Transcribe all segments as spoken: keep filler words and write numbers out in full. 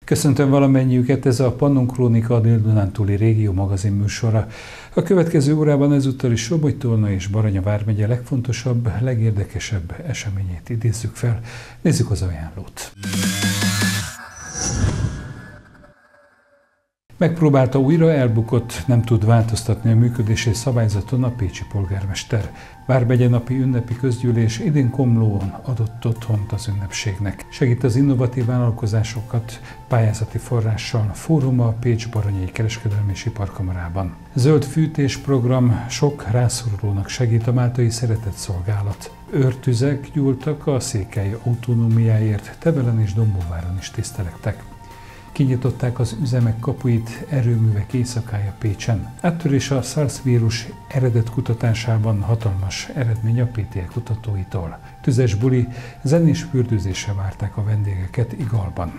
Köszöntöm valamennyiüket, ez a Pannon Krónika, a Dél-Dunántúli Régió magazin műsora. A következő órában ezúttal is Somogy-Tolna és Baranya vármegye legfontosabb, legérdekesebb eseményét idézzük fel. Nézzük az ajánlót. Megpróbálta újra, elbukott, nem tud változtatni a működési szabályzaton a pécsi polgármester. Vármegye napi ünnepi közgyűlés idén Komlón adott otthont az ünnepségnek. Segít az innovatív vállalkozásokat pályázati forrással fórum a Pécs-Baranyai Kereskedelmi és Iparkamarában. Zöld fűtés program sok rászorulónak segít a máltai szeretett szolgálat. Őrtüzek gyúltak a székely autonómiáért, Tevelen és Dombóváron is tisztelegtek. Kinyitották az üzemek kapuit, erőművek éjszakája Pécsen. Áttörés a SARS vírus eredet kutatásában, hatalmas eredmény a pé té é kutatóitól. Tüzes buli, zenés fürdőzésre várták a vendégeket Igalban.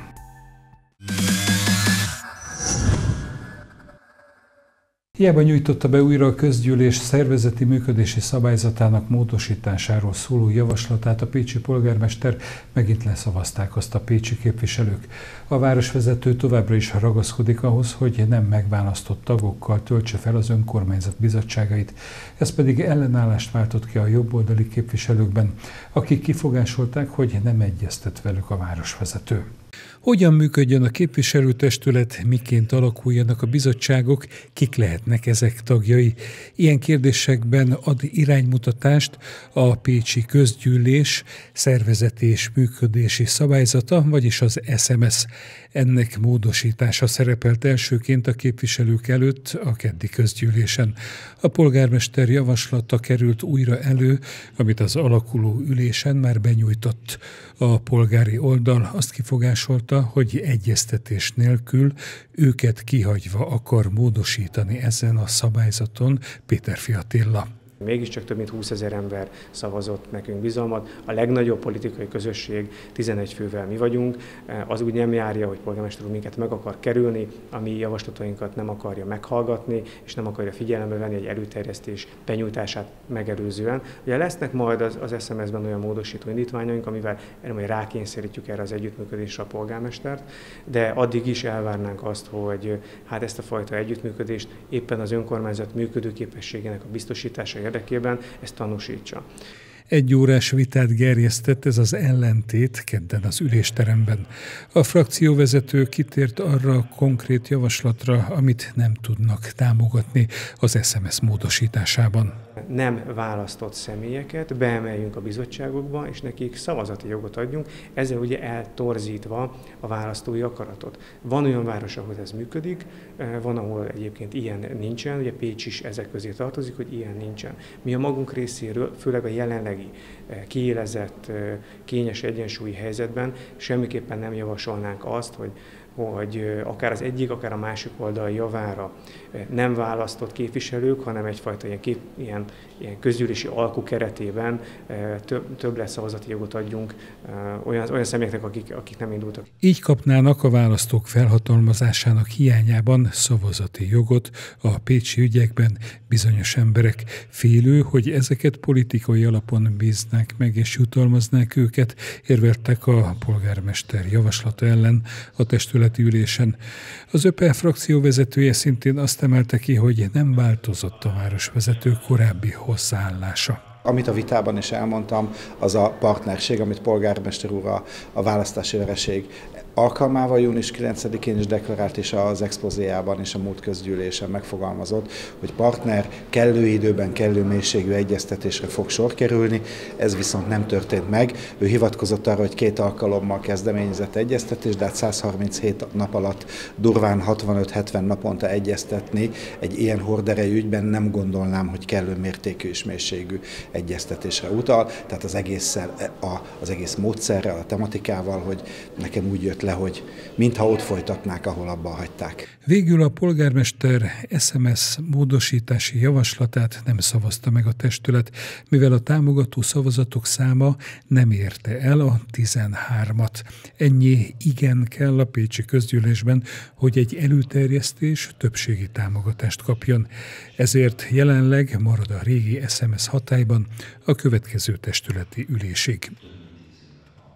Hiába nyújtotta be újra a közgyűlés szervezeti működési szabályzatának módosításáról szóló javaslatát a pécsi polgármester, megint leszavazták azt a pécsi képviselők. A városvezető továbbra is ragaszkodik ahhoz, hogy nem megválasztott tagokkal töltse fel az önkormányzat bizottságait. Ez pedig ellenállást váltott ki a jobboldali képviselőkben, akik kifogásolták, hogy nem egyeztet velük a városvezető. Hogyan működjön a képviselőtestület, miként alakuljanak a bizottságok, kik lehetnek ezek tagjai? Ilyen kérdésekben ad iránymutatást a pécsi közgyűlés szervezeti és működési szabályzata, vagyis az es em es. Ennek módosítása szerepelt elsőként a képviselők előtt a keddi közgyűlésen. A polgármester javaslata került újra elő, amit az alakuló ülésen már benyújtott. A polgári oldal azt kifogásolta, hogy egyeztetés nélkül őket kihagyva akar módosítani ezen a szabályzaton Péterfi Attila. Mégiscsak több mint húszezer ember szavazott nekünk bizalmat. A legnagyobb politikai közösség, tizenegy fővel mi vagyunk. Az úgy nem járja, hogy polgármester úr minket meg akar kerülni, a mi javaslatainkat nem akarja meghallgatni, és nem akarja figyelembe venni egy előterjesztés benyújtását megelőzően. Ugye lesznek majd az, az es em es-ben olyan módosító indítványaink, amivel majd rákényszerítjük erre az együttműködésre a polgármestert, de addig is elvárnánk azt, hogy hát ezt a fajta együttműködést éppen az önkormányzat működőképességének a biztosítása érdekében ezt tanúsítsa. Egy órás vitát gerjesztett ez az ellentét kedden az ülésteremben. A frakcióvezető kitért arra a konkrét javaslatra, amit nem tudnak támogatni az es em es módosításában. Nem választott személyeket beemeljünk a bizottságokba, és nekik szavazati jogot adjunk, ezzel ugye eltorzítva a választói akaratot. Van olyan város, ahol ez működik, van, ahol egyébként ilyen nincsen, ugye Pécs is ezek közé tartozik, hogy ilyen nincsen. Mi a magunk részéről, főleg a jelenlegi kiélezett, kényes egyensúlyi helyzetben semmiképpen nem javasolnánk azt, hogy hogy akár az egyik, akár a másik oldal javára nem választott képviselők, hanem egyfajta ilyen, kép, ilyen, ilyen közgyűlési alku keretében több, több lesz szavazati jogot adjunk olyan, olyan személyeknek, akik, akik nem indultak. Így kapnának a választók felhatalmazásának hiányában szavazati jogot a pécsi ügyekben bizonyos emberek. Félő, hogy ezeket politikai alapon bíznák meg és jutalmaznák őket, érveltek a polgármester javaslata ellen a testületi ülésen. Az ÖPE frakció vezetője szintén azt emelte ki, hogy nem változott a városvezető korábbi hozzáállása. Amit a vitában is elmondtam, az a partnerség, amit polgármester úr a, a választási vereség alkalmával június kilencedikén is deklarált, és az expozéjában és a múlt közgyűlésen megfogalmazott, hogy partner kellő időben, kellő mélységű egyeztetésre fog sor kerülni, ez viszont nem történt meg. Ő hivatkozott arra, hogy két alkalommal kezdeményezett egyeztetés, de hát száz harminchét nap alatt durván hatvanöt-hetven naponta egyeztetni egy ilyen horderejű ügyben nem gondolnám, hogy kellő mértékű és mélységű egyeztetésre utal, tehát az egésszel, az egész módszerrel, a tematikával, hogy nekem úgy jött le, hogy mintha ott folytatnák, ahol abba hagyták. Végül a polgármester es em es módosítási javaslatát nem szavazta meg a testület, mivel a támogató szavazatok száma nem érte el a tizenhármat. Ennyi igen kell a pécsi közgyűlésben, hogy egy előterjesztés többségi támogatást kapjon. Ezért jelenleg marad a régi es em es hatályban a következő testületi ülésig.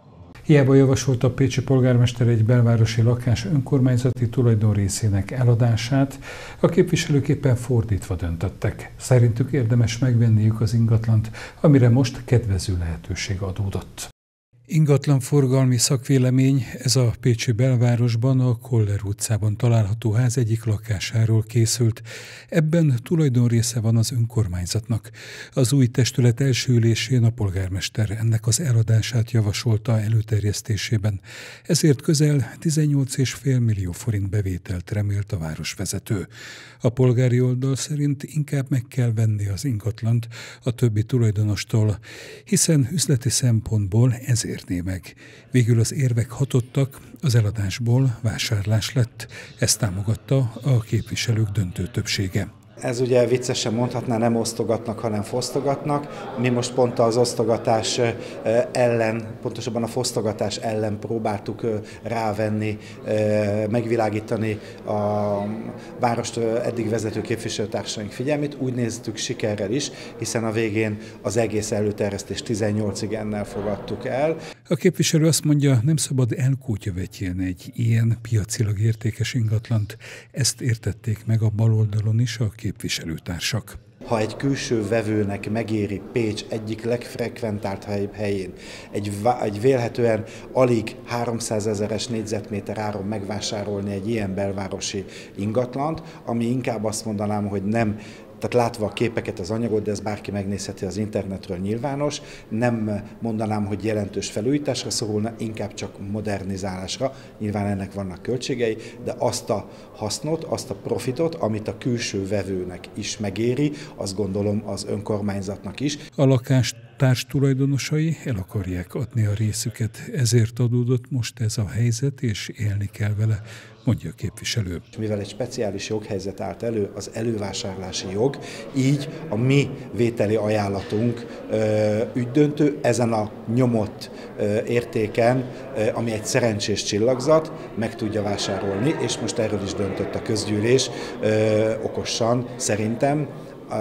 Hiába javasolta a pécsi polgármester egy belvárosi lakás önkormányzati tulajdonrészének eladását, a képviselők éppen fordítva döntöttek. Szerintük érdemes megvenniük az ingatlant, amire most kedvező lehetőség adódott. Ingatlan forgalmi szakvélemény, ez a pécsi belvárosban, a Koller utcában található ház egyik lakásáról készült. Ebben tulajdonrésze van az önkormányzatnak. Az új testület első ülésén a polgármester ennek az eladását javasolta előterjesztésében. Ezért közel tizennyolc egész öt millió forint bevételt remélt a városvezető. A polgári oldal szerint inkább meg kell venni az ingatlant a többi tulajdonostól, hiszen üzleti szempontból ezért meg. Végül az érvek hatottak, az eladásból vásárlás lett. Ezt támogatta a képviselők döntő többsége. Ez ugye viccesen mondhatná, nem osztogatnak, hanem fosztogatnak. Mi most pont az osztogatás ellen, pontosabban a fosztogatás ellen próbáltuk rávenni, megvilágítani a várost eddig vezető képviselőtársaink figyelmét. Úgy néztük sikerrel is, hiszen a végén az egész előterjesztést tizennyolc igennel fogadtuk el. A képviselő azt mondja, nem szabad elkútyavetjélni egy ilyen piacilag értékes ingatlant. Ezt értették meg a baloldalon is a képviselőtársak. Ha egy külső vevőnek megéri Pécs egyik legfrekventált helyén egy, egy vélhetően alig háromszázezeres négyzetméter áron megvásárolni egy ilyen belvárosi ingatlant, ami inkább azt mondanám, hogy nem, tehát látva a képeket, az anyagot, de ez bárki megnézheti az internetről, nyilvános, nem mondanám, hogy jelentős felújításra szorulna, inkább csak modernizálásra. Nyilván ennek vannak költségei, de azt a hasznot, azt a profitot, amit a külső vevőnek is megéri, azt gondolom az önkormányzatnak is. A lakás társtulajdonosai el akarják adni a részüket, ezért adódott most ez a helyzet, és élni kell vele, mondja a képviselő. Mivel egy speciális joghelyzet állt elő, az elővásárlási jog, így a mi vételi ajánlatunk ö, ügydöntő ezen a nyomott ö, értéken, ö, ami egy szerencsés csillagzat, meg tudja vásárolni, és most erről is döntött a közgyűlés ö, okosan, szerintem,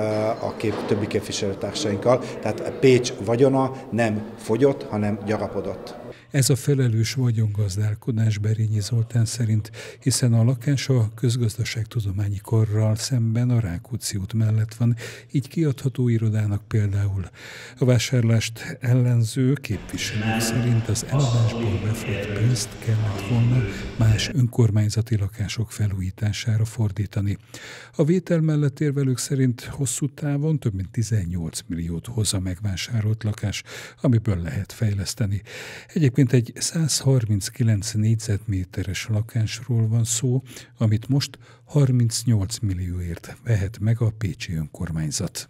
a kép, többi képviselőtársainkkal. Tehát Pécs vagyona nem fogyott, hanem gyarapodott. Ez a felelős vagyongazdálkodás Berényi Zoltán szerint, hiszen a lakás a közgazdaságtudományi karral szemben a Rákóczi út mellett van, így kiadható irodának például. A vásárlást ellenző képviselők szerint az eladásból befolyt pénzt kellett volna más önkormányzati lakások felújítására fordítani. A vétel mellett érvelők szerint hosszú távon több mint tizennyolc milliót hoz a megvásárolt lakás, amiből lehet fejleszteni. Egyébként egy száz harminckilenc négyzetméteres lakásról van szó, amit most harmincnyolc millióért vehet meg a pécsi önkormányzat.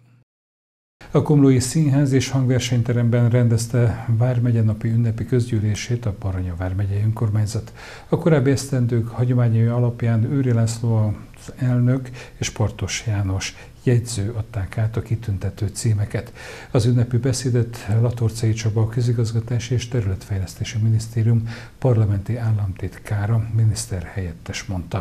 A Komlói Színház és Hangversenyteremben rendezte vármegye napi ünnepi közgyűlését a Baranya vármegyei önkormányzat. A korábbi esztendők hagyományai alapján Őri László az elnök és Portos János jegyző adták át a kitüntető címeket. Az ünnepi beszédet Latorcai Csaba, a Közigazgatási és Területfejlesztési Minisztérium parlamenti államtitkára, miniszterhelyettes mondta.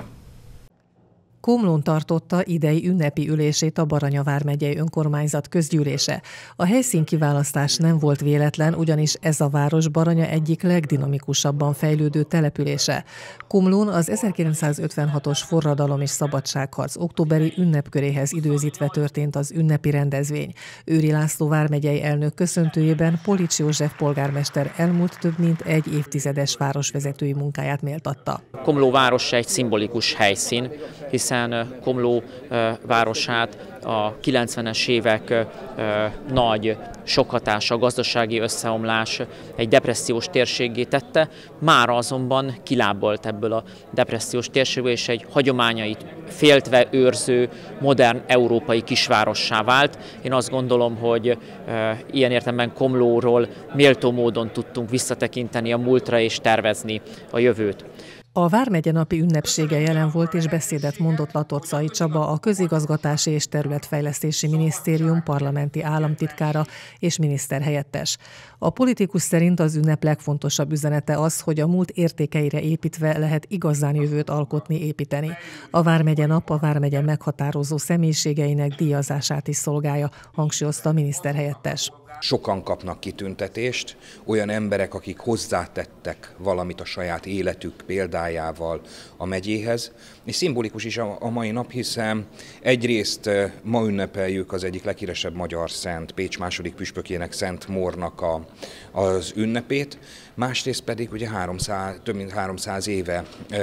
Komlón tartotta idei ünnepi ülését a Baranya vármegyei önkormányzat közgyűlése. A helyszínkiválasztás nem volt véletlen, ugyanis ez a város Baranya egyik legdinamikusabban fejlődő települése. Komlón az ezerkilencszázötvenhatos forradalom és szabadságharc októberi ünnepköréhez időzítve történt az ünnepi rendezvény. Őri László vármegyei elnök köszöntőjében Polics József polgármester elmúlt több mint egy évtizedes városvezetői munkáját méltatta. Komló városa egy szimbolikus helyszín, hiszen Komló városát a kilencvenes évek nagy sokhatása, gazdasági összeomlás egy depressziós térséggé tette, mára azonban kilábalt ebből a depressziós térségből, és egy hagyományait féltve őrző, modern európai kisvárossá vált. Én azt gondolom, hogy ilyen értelemben Komlóról méltó módon tudtunk visszatekinteni a múltra és tervezni a jövőt. A vármegye napi ünnepsége jelen volt és beszédet mondott Latorcai Csaba, a Közigazgatási és Területfejlesztési Minisztérium parlamenti államtitkára és miniszterhelyettes. A politikus szerint az ünnep legfontosabb üzenete az, hogy a múlt értékeire építve lehet igazán jövőt alkotni, építeni. A vármegye nap a vármegye meghatározó személyiségeinek díjazását is szolgálja, hangsúlyozta a miniszterhelyettes. Sokan kapnak kitüntetést, olyan emberek, akik hozzátettek valamit a saját életük példájával a megyéhez, és szimbolikus is a mai nap, hiszen egyrészt ma ünnepeljük az egyik leghíresebb magyar szent, Pécs második püspökének, Szent Mórnak a, az ünnepét, másrészt pedig ugye háromszáz, több mint háromszáz éve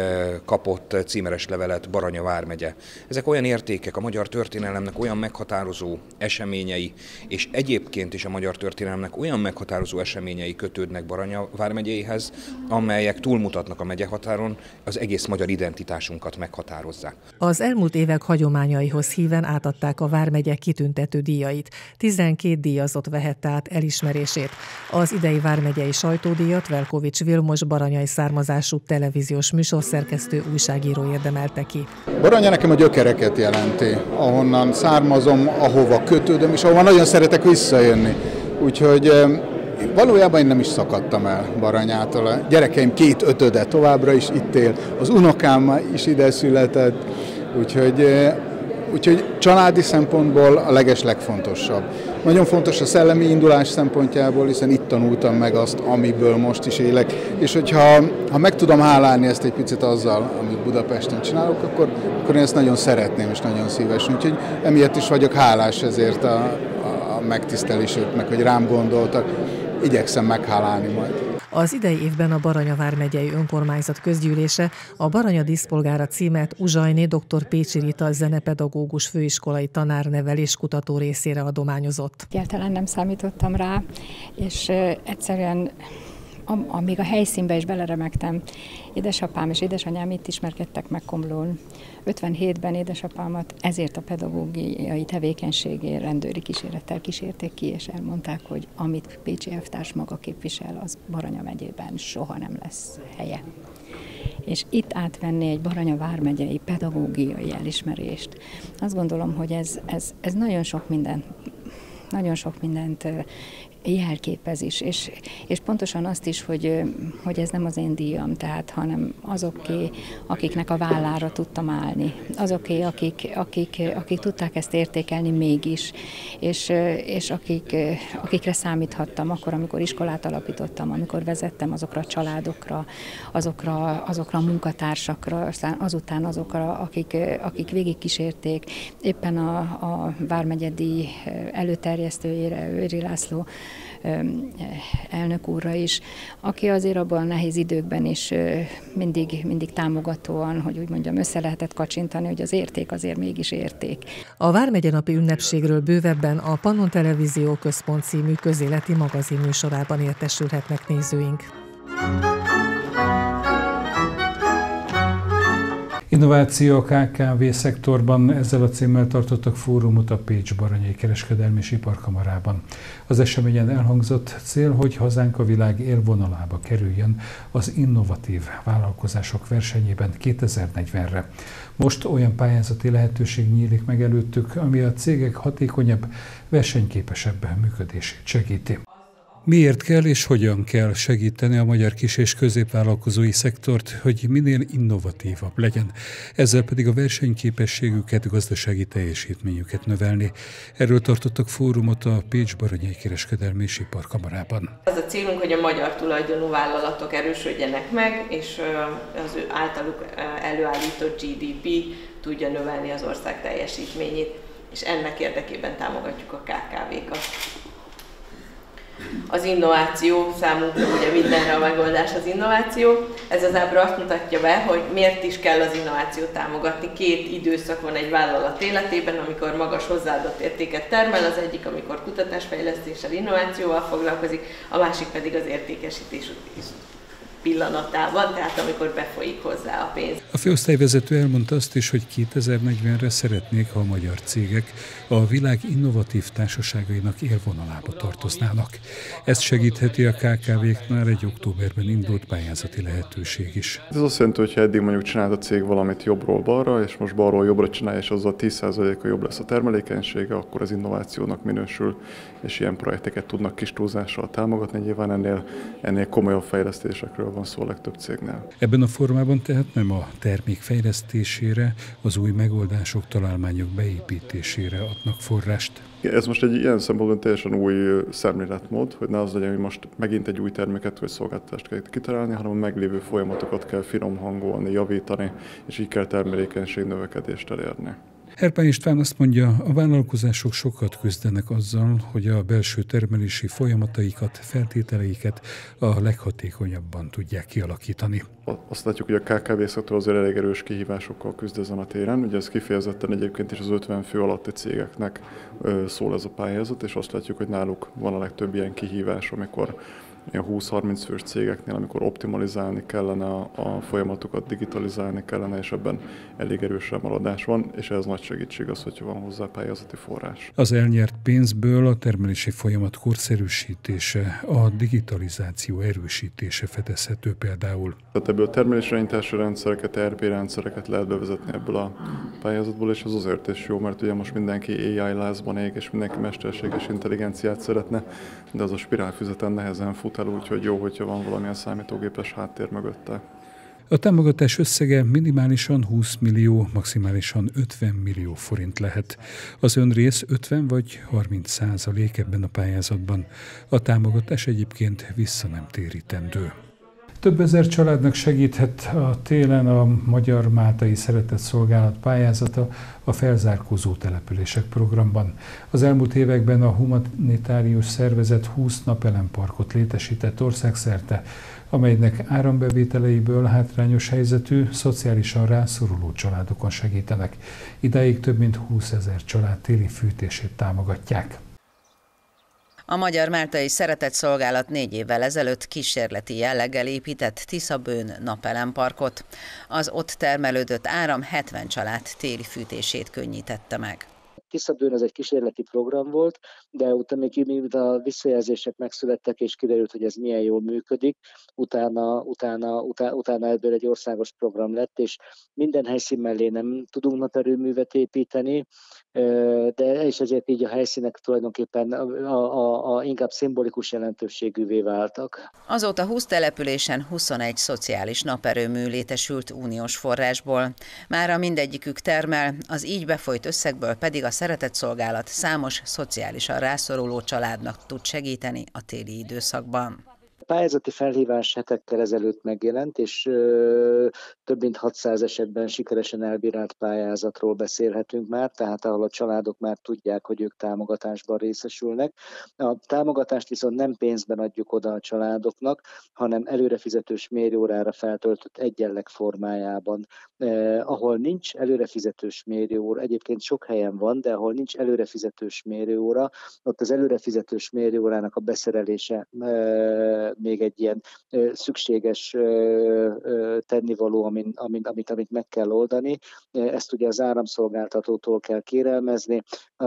kapott címeres levelet Baranya vármegye. Ezek olyan értékek, a magyar történelemnek olyan meghatározó eseményei, és egyébként is a magyar történelemnek olyan meghatározó eseményei kötődnek Baranya vármegyéhez, amelyek túlmutatnak a megyehatáron, az egész magyar identitásunkat meghatározzák. Az elmúlt évek hagyományaihoz híven átadták a vármegye kitüntető díjait. tizenkét díjazott vehette át elismerését. Az idei vármegyei sajtódíjat Velkovics Vilmos baranyai származású televíziós műsorszerkesztő, újságíró érdemelte ki. Baranya nekem a gyökereket jelenti, ahonnan származom, ahova kötődöm, és ahova nagyon szeretek visszajönni. Úgyhogy valójában én nem is szakadtam el Baranyától. A gyerekeim két ötöde továbbra is itt él, az unokám is ide született, úgyhogy, úgyhogy családi szempontból a legeslegfontosabb. Nagyon fontos a szellemi indulás szempontjából, hiszen itt tanultam meg azt, amiből most is élek, és hogyha ha meg tudom hálálni ezt egy picit azzal, amit Budapesten csinálok, akkor, akkor én ezt nagyon szeretném, és nagyon szívesen. Úgyhogy emiatt is vagyok hálás ezért a, a megtisztelésüknek, hogy rám gondoltak. Igyekszem meghálálni majd. Az idei évben a Baranya vármegyei önkormányzat közgyűlése a Baranya díszpolgára címet Uzsajné dr. Pécsi Rita zenepedagógus főiskolai tanárnevelés kutató részére adományozott. Egyáltalán nem számítottam rá, és egyszerűen amíg a helyszínbe is beleremegtem, édesapám és édesanyám itt ismerkedtek meg Komlón. ötvenhétben édesapámat ezért a pedagógiai tevékenységért rendőri kísérettel kísérték ki, és elmondták, hogy amit Pécsi elvtárs maga képvisel, az Baranya megyében soha nem lesz helye. És itt átvenni egy Baranya vármegyei pedagógiai elismerést, azt gondolom, hogy ez, ez, ez nagyon sok minden, nagyon sok mindent jelképez is, és, és pontosan azt is, hogy, hogy ez nem az én díjam, tehát, hanem azoké, akiknek a vállára tudtam állni, azoké, akik, akik, akik tudták ezt értékelni mégis, és, és akik, akikre számíthattam akkor, amikor iskolát alapítottam, amikor vezettem azokra a családokra, azokra, azokra a munkatársakra, aztán azután azokra, akik, akik végigkísérték éppen a, a vármegyedíj előterjesztőjére, Őri László elnök úrra is, aki azért abban a nehéz időkben is mindig, mindig támogatóan, hogy úgy mondjam, össze lehetett kacsintani, hogy az érték azért mégis érték. A vármegyenapi ünnepségről bővebben a Pannon Televízió Központ című közéleti magazin műsorában értesülhetnek nézőink. Innováció a ká ká vé szektorban, ezzel a címmel tartottak fórumot a Pécs Baranyai Kereskedelmi és Iparkamarában. Az eseményen elhangzott cél, hogy hazánk a világ élvonalába kerüljön az innovatív vállalkozások versenyében kétezer-negyvenre. Most olyan pályázati lehetőség nyílik meg előttük, ami a cégek hatékonyabb, versenyképesebb működését segíti. Miért kell és hogyan kell segíteni a magyar kis- és középvállalkozói szektort, hogy minél innovatívabb legyen, ezzel pedig a versenyképességüket, gazdasági teljesítményüket növelni. Erről tartottak fórumot a Pécs Baranyai Kereskedelmi és Iparkamarában. Az a célunk, hogy a magyar tulajdonú vállalatok erősödjenek meg, és az ő általuk előállított gé dé pé tudja növelni az ország teljesítményét, és ennek érdekében támogatjuk a ká ká vékat. Az innováció, számunkra ugye mindenre a megoldás az innováció. Ez az ábra azt mutatja be, hogy miért is kell az innovációt támogatni. Két időszak van egy vállalat életében, amikor magas hozzáadott értéket termel, az egyik, amikor kutatásfejlesztéssel, innovációval foglalkozik, a másik pedig az értékesítés pillanatában, tehát amikor befolyik hozzá a pénz. A főosztályvezető elmondta azt is, hogy kétezer-negyvenre szeretnék, ha a magyar cégek a világ innovatív társaságainak élvonalába tartoznának. Ezt segítheti a ká ká véknál egy októberben indult pályázati lehetőség is. Ez azt jelenti, hogy ha eddig mondjuk csinált a cég valamit jobbról balra, és most balról jobbra csinálja, és azzal tíz százalékkal jobb lesz a termelékenysége, akkor az innovációnak minősül, és ilyen projekteket tudnak kis túlzással támogatni. Nyilván ennél, ennél komolyabb fejlesztésekről van szó a legtöbb cégnél. Ebben a formában tehát nem a termék fejlesztésére, az új megoldások, találmányok beépítésére adnak forrást. Ez most egy ilyen szempontból teljesen új szemléletmód, hogy ne az legyen, hogy most megint egy új terméket vagy szolgáltatást kell kitalálni, hanem a meglévő folyamatokat kell finom hangolni, javítani, és így kell termelékenység növekedést elérni. Herpály István azt mondja, a vállalkozások sokat küzdenek azzal, hogy a belső termelési folyamataikat, feltételeiket a leghatékonyabban tudják kialakítani. Azt látjuk, hogy a ká ká vé-szektor azért elég erős kihívásokkal küzd ezen a téren. Ugye ez kifejezetten egyébként is az ötven fő alatti cégeknek szól ez a pályázat, és azt látjuk, hogy náluk van a legtöbb ilyen kihívás, amikor a húsz-harminc fős cégeknél, amikor optimalizálni kellene a, a folyamatokat, digitalizálni kellene, és ebben elég erős maradás van, és ez nagy segítség az, hogyha van hozzá pályázati forrás. Az elnyert pénzből a termelési folyamat korszerűsítése, a digitalizáció erősítése fedezhető például. Tehát ebből a termelésirányítási rendszereket, er pé rendszereket lehet bevezetni ebből a pályázatból, és ez azért is jó, mert ugye most mindenki á i lázban ég, és mindenki mesterséges intelligenciát szeretne, de az a spirálfüzeten nehezen fut el, úgyhogy jó, hogyha van valamilyen számítógépes háttér mögötte. A támogatás összege minimálisan húsz millió, maximálisan ötven millió forint lehet. Az önrész ötven vagy harminc százalék ebben a pályázatban. A támogatás egyébként vissza nem térítendő. Több ezer családnak segíthet a télen a Magyar Máltai Szeretett Szolgálat pályázata a felzárkózó települések programban. Az elmúlt években a humanitárius szervezet húsz napelemparkot létesített országszerte, amelynek árambevételeiből hátrányos helyzetű, szociálisan rászoruló családokon segítenek. Idáig több mint húszezer család téli fűtését támogatják. A Magyar Máltai Szeretett Szolgálat négy évvel ezelőtt kísérleti jelleggel épített Tiszabőn napelemparkot. Az ott termelődött áram hetven család téli fűtését könnyítette meg. Tiszabőn ez egy kísérleti program volt, de utána még miután a visszajelzések megszülettek, és kiderült, hogy ez milyen jól működik, utána, utána, utána, utána ebből egy országos program lett, és minden helyszín mellé nem tudunk naperőművet építeni, de és ezért így a helyszínek tulajdonképpen a, a, a inkább szimbolikus jelentőségűvé váltak. Azóta húsz településen huszonegy szociális naperőmű létesült uniós forrásból. Mára mindegyikük termel, az így befolyt összegből pedig a Szeretett Szolgálat számos szociálisan rászoruló családnak tud segíteni a téli időszakban. A pályázati felhívás hetekkel ezelőtt megjelent, és ö, több mint hatszáz esetben sikeresen elbírált pályázatról beszélhetünk már, tehát ahol a családok már tudják, hogy ők támogatásban részesülnek. A támogatást viszont nem pénzben adjuk oda a családoknak, hanem előrefizetős mérőórára feltöltött egyenleg formájában. Eh, ahol nincs előrefizetős mérőóra, egyébként sok helyen van, de ahol nincs előrefizetős mérőóra, ott az előrefizetős mérőórának a beszerelése eh, még egy ilyen ö, szükséges ö, ö, tennivaló, amin, amin, amit, amit meg kell oldani. Ezt ugye az áramszolgáltatótól kell kérelmezni. A,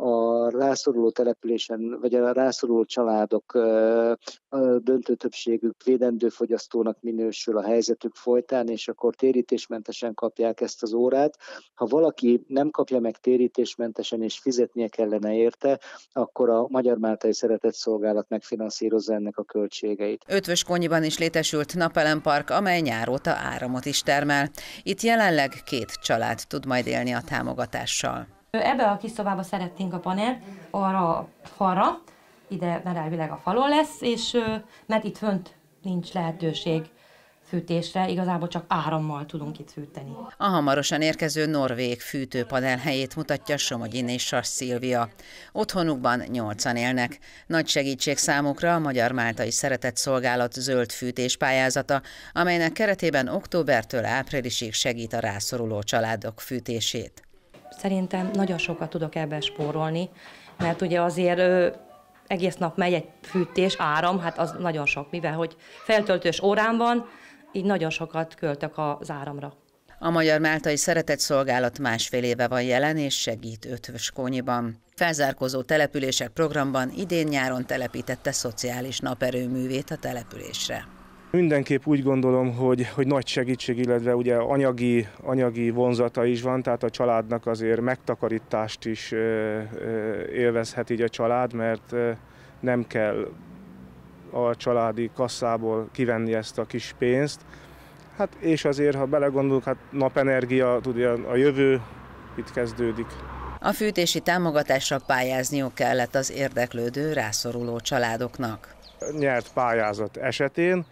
a rászoruló településen, vagy a rászoruló családok ö, a döntő többségük védendő fogyasztónak minősül a helyzetük folytán, és akkor térítésmentesen kapják ezt az órát. Ha valaki nem kapja meg térítésmentesen, és fizetnie kellene érte, akkor a Magyar Máltai Szeretett Szolgálat megfinanszírozza ennek a költségeit. Ötvöskonyiban is létesült napelempark, amely nyáróta áramot is termel. Itt jelenleg két család tud majd élni a támogatással. Ebbe a kis szobába szeretnénk a panelt arra a falra, ide mert elvileg a falon lesz, és mert itt fönt nincs lehetőség fűtésre, igazából csak árammal tudunk itt fűteni. A hamarosan érkező norvég fűtőpanel helyét mutatja Somogyin és Sas Szilvia. Otthonukban nyolcan élnek. Nagy segítség számukra a Magyar Máltai Szeretett Szolgálat zöld fűtés pályázata, amelynek keretében októbertől áprilisig segít a rászoruló családok fűtését. Szerintem nagyon sokat tudok ebben spórolni, mert ugye azért ö, egész nap megy egy fűtés, áram, hát az nagyon sok, mivel hogy feltöltős órán van, így nagyon sokat költök az áramra. A Magyar Máltai Szeretett Szolgálat másfél éve van jelen és segít Ötvöskonyiban. Felzárkózó települések programban idén nyáron telepítette szociális naperőművét a településre. Mindenképp úgy gondolom, hogy, hogy nagy segítség, illetve ugye anyagi, anyagi vonzata is van, tehát a családnak azért megtakarítást is élvezhet így a család, mert nem kell a családi kasszából kivenni ezt a kis pénzt. Hát és azért, ha belegondolunk, hát napenergia, tudja, a jövő itt kezdődik. A fűtési támogatásra pályázniuk kellett az érdeklődő, rászoruló családoknak. Nyert pályázat esetén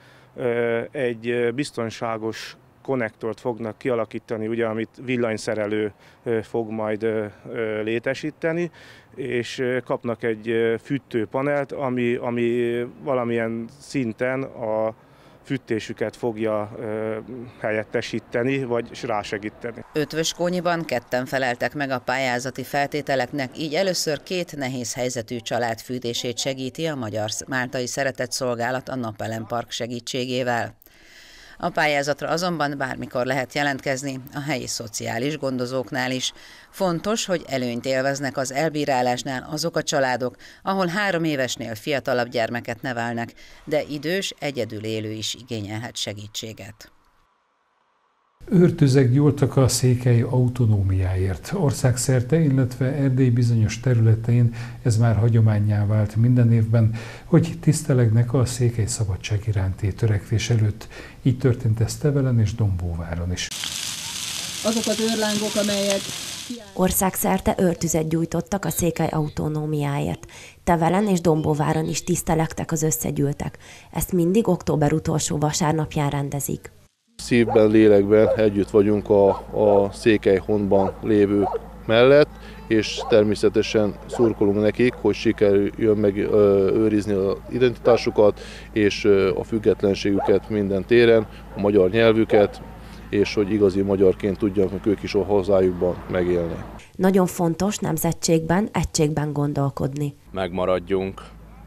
egy biztonságos konnektort fognak kialakítani, ugye, amit villanyszerelő fog majd létesíteni, és kapnak egy fűtőpanelt, ami, ami valamilyen szinten a fűtésüket fogja ö, helyettesíteni, vagy rásegíteni. Ötvöskónyiban ketten feleltek meg a pályázati feltételeknek, így először két nehéz helyzetű család fűtését segíti a Magyar Máltai Szeretett Szolgálat a Napelem Park segítségével. A pályázatra azonban bármikor lehet jelentkezni, a helyi szociális gondozóknál is. Fontos, hogy előnyt élveznek az elbírálásnál azok a családok, ahol három évesnél fiatalabb gyermeket nevelnek, de idős, egyedül élő is igényelhet segítséget. Őrtüzek gyúltak a székely autonómiáért. Országszerte, illetve Erdély bizonyos területein ez már hagyománnyá vált minden évben, hogy tisztelegnek a székely szabadság iránti törekvés előtt. Így történt ez Tevelen és Dombóváron is. Azok az őrlángok, amelyek... Országszerte őrtüzet gyújtottak a székely autonómiáért. Tevelen és Dombóváron is tisztelegtek az összegyűltek. Ezt mindig október utolsó vasárnapján rendezik. Szívben, lélekben együtt vagyunk a, a Székelyhontban lévők mellett, és természetesen szurkolunk nekik, hogy sikerüljön megőrizni az identitásukat és a függetlenségüket minden téren, a magyar nyelvüket, és hogy igazi magyarként tudjanak ők is a hazájukban megélni. Nagyon fontos nemzetségben, egységben gondolkodni. Megmaradjunk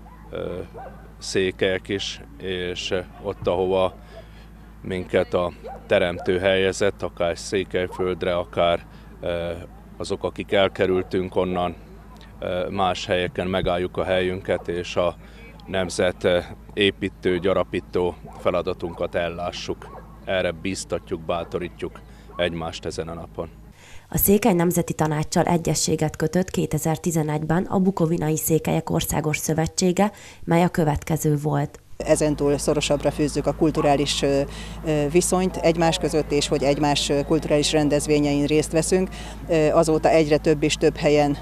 székelyek is, és ott, ahova minket a teremtő helyezett, akár Székelyföldre, akár azok, akik elkerültünk onnan, más helyeken megálljuk a helyünket, és a nemzet építő, gyarapító feladatunkat ellássuk. Erre bíztatjuk, bátorítjuk egymást ezen a napon. A Székely Nemzeti Tanáccsal egyezséget kötött kétezer-tizenegyben a Bukovinai Székelyek Országos Szövetsége, mely a következő volt. Ezentúl szorosabbra fűzzük a kulturális viszonyt egymás között, és hogy egymás kulturális rendezvényein részt veszünk. Azóta egyre több és több helyen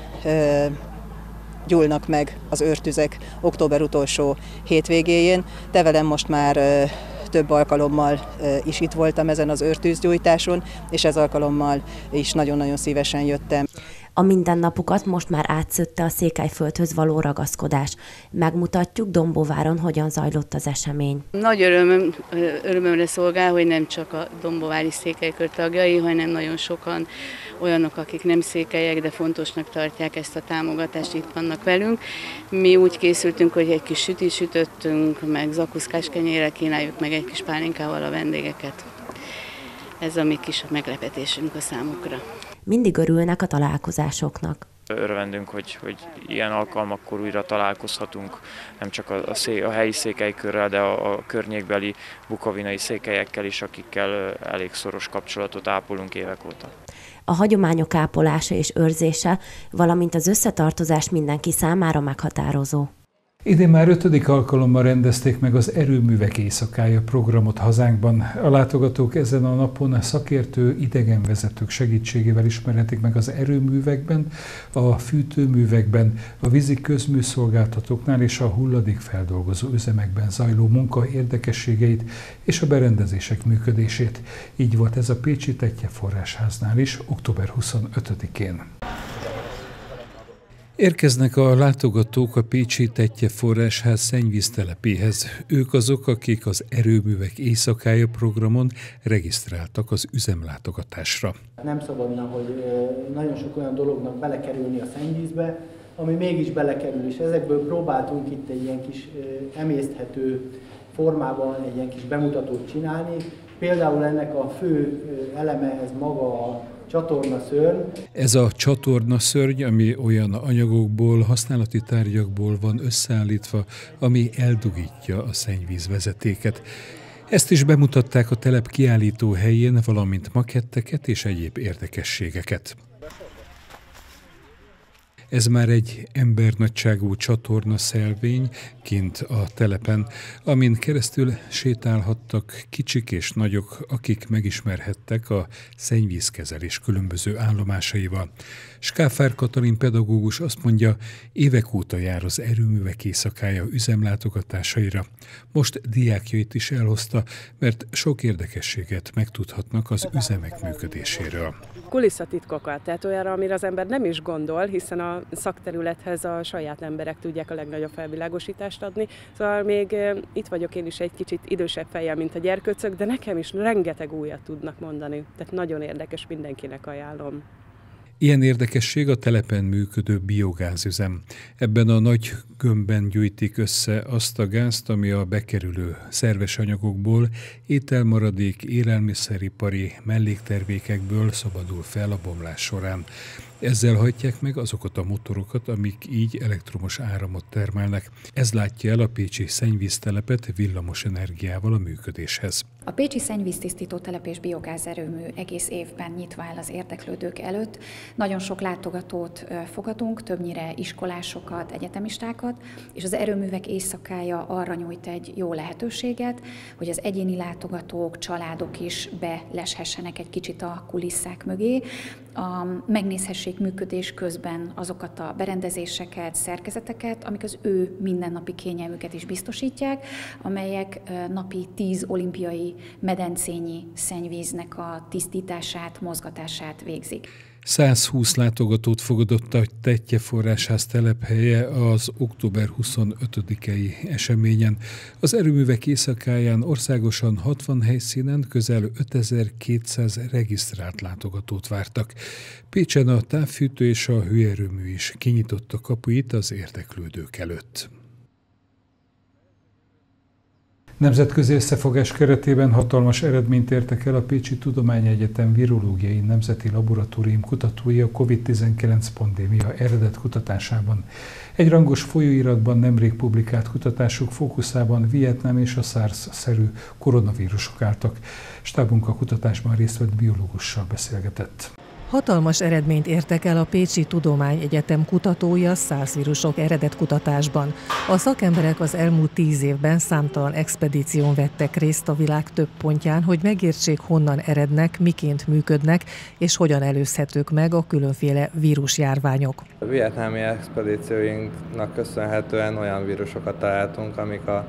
gyúlnak meg az őrtüzek október utolsó hétvégéjén. Tevelen most már több alkalommal is itt voltam ezen az őrtűzgyújtáson, és ez alkalommal is nagyon-nagyon szívesen jöttem. A mindennapukat most már átszötte a Székelyföldhöz való ragaszkodás. Megmutatjuk Dombóváron, hogyan zajlott az esemény. Nagy örömöm, örömömre szolgál, hogy nem csak a dombovári székelykör tagjai, hanem nagyon sokan olyanok, akik nem székelyek, de fontosnak tartják ezt a támogatást, itt vannak velünk. Mi úgy készültünk, hogy egy kis sütit sütöttünk, meg zakuszkás kenyérrel kínáljuk meg egy kis pálinkával a vendégeket. Ez a mi kis meglepetésünk a számukra. Mindig örülnek a találkozásoknak. Örvendünk, hogy, hogy ilyen alkalmakkor újra találkozhatunk, nem csak a, a, szé, a helyi székelykörrel, de a, a környékbeli bukovinai székelyekkel is, akikkel elég szoros kapcsolatot ápolunk évek óta. A hagyományok ápolása és őrzése, valamint az összetartozás mindenki számára meghatározó. Idén már ötödik alkalommal rendezték meg az Erőművek Éjszakája programot hazánkban. A látogatók ezen a napon szakértő idegenvezetők segítségével ismerhetik meg az erőművekben, a fűtőművekben, a vízi közműszolgáltatóknál és a hulladékfeldolgozó üzemekben zajló munka érdekességeit és a berendezések működését. Így volt ez a pécsi Tettye Forrásháznál is október huszonötödikén. Érkeznek a látogatók a pécsi Tettye Forrásház szennyvíztelepéhez. Ők azok, akik az Erőművek Éjszakája programon regisztráltak az üzemlátogatásra. Nem szabadna, hogy nagyon sok olyan dolognak belekerülni a szennyvízbe, ami mégis belekerül, és ezekből próbáltunk itt egy ilyen kis emészthető formában egy ilyen kis bemutatót csinálni. Például ennek a fő eleme ez maga a csatornaszörny. Ez a csatornaszörny, ami olyan anyagokból, használati tárgyakból van összeállítva, ami eldugítja a szennyvízvezetéket. Ezt is bemutatták a telep kiállító helyén, valamint maketteket és egyéb érdekességeket. Ez már egy embernagyságú csatorna szelvény kint a telepen, amin keresztül sétálhattak kicsik és nagyok, akik megismerhettek a szennyvízkezelés különböző állomásaival. Skáfár Katalin pedagógus azt mondja, évek óta jár az erőművek éjszakája üzemlátogatásaira. Most diákjait is elhozta, mert sok érdekességet megtudhatnak az üzemek működéséről. Kulisszatitkokat, tehát olyanra, amire az ember nem is gondol, hiszen a szakterülethez a saját emberek tudják a legnagyobb felvilágosítást adni. Szóval még itt vagyok én is egy kicsit idősebb fejjel, mint a gyerkőcök, de nekem is rengeteg újat tudnak mondani. Tehát nagyon érdekes, mindenkinek ajánlom. Ilyen érdekesség a telepen működő biogázüzem. Ebben a nagy gömbben gyűjtik össze azt a gázt, ami a bekerülő szerves anyagokból, ételmaradék, élelmiszeripari melléktermékekből szabadul fel a bomlás során. Ezzel hajtják meg azokat a motorokat, amik így elektromos áramot termelnek. Ez látja el a pécsi szennyvíztelepet villamos energiával a működéshez. A pécsi szennyvíztisztító telep és biogázerőmű egész évben nyitva áll az érdeklődők előtt. Nagyon sok látogatót fogadunk, többnyire iskolásokat, egyetemistákat, és az erőművek éjszakája arra nyújt egy jó lehetőséget, hogy az egyéni látogatók, családok is beleshessenek egy kicsit a kulisszák mögé, a, megnézhessék működés közben azokat a berendezéseket, szerkezeteket, amik az ő mindennapi kényelmüket is biztosítják, amelyek napi tíz olimpiai medencényi szennyvíznek a tisztítását, mozgatását végzik. százhúsz látogatót fogadott a Tettye Forrásház telephelye az október huszonötödikei eseményen. Az erőművek éjszakáján országosan hatvan helyszínen közel ötezer-kétszáz regisztrált látogatót vártak. Pécsen a távfűtő és a hőerőmű is kinyitotta kapuit az érdeklődők előtt. Nemzetközi összefogás keretében hatalmas eredményt értek el a Pécsi Tudományegyetem Virológiai Nemzeti Laboratórium kutatói a kovid tizenkilenc pandémia eredet kutatásában. Egy rangos folyóiratban nemrég publikált kutatásuk fókuszában Vietnám és a SARS-szerű koronavírusok álltak. Stábunk a kutatásban részt vett biológussal beszélgetett. Hatalmas eredményt értek el a Pécsi Tudományegyetem kutatói a SARS-vírusok eredetkutatásban. A szakemberek az elmúlt tíz évben számtalan expedíción vettek részt a világ több pontján, hogy megértsék, honnan erednek, miként működnek, és hogyan előzhetők meg a különféle vírusjárványok. A vietnámi expedícióinknak köszönhetően olyan vírusokat találtunk, amik a,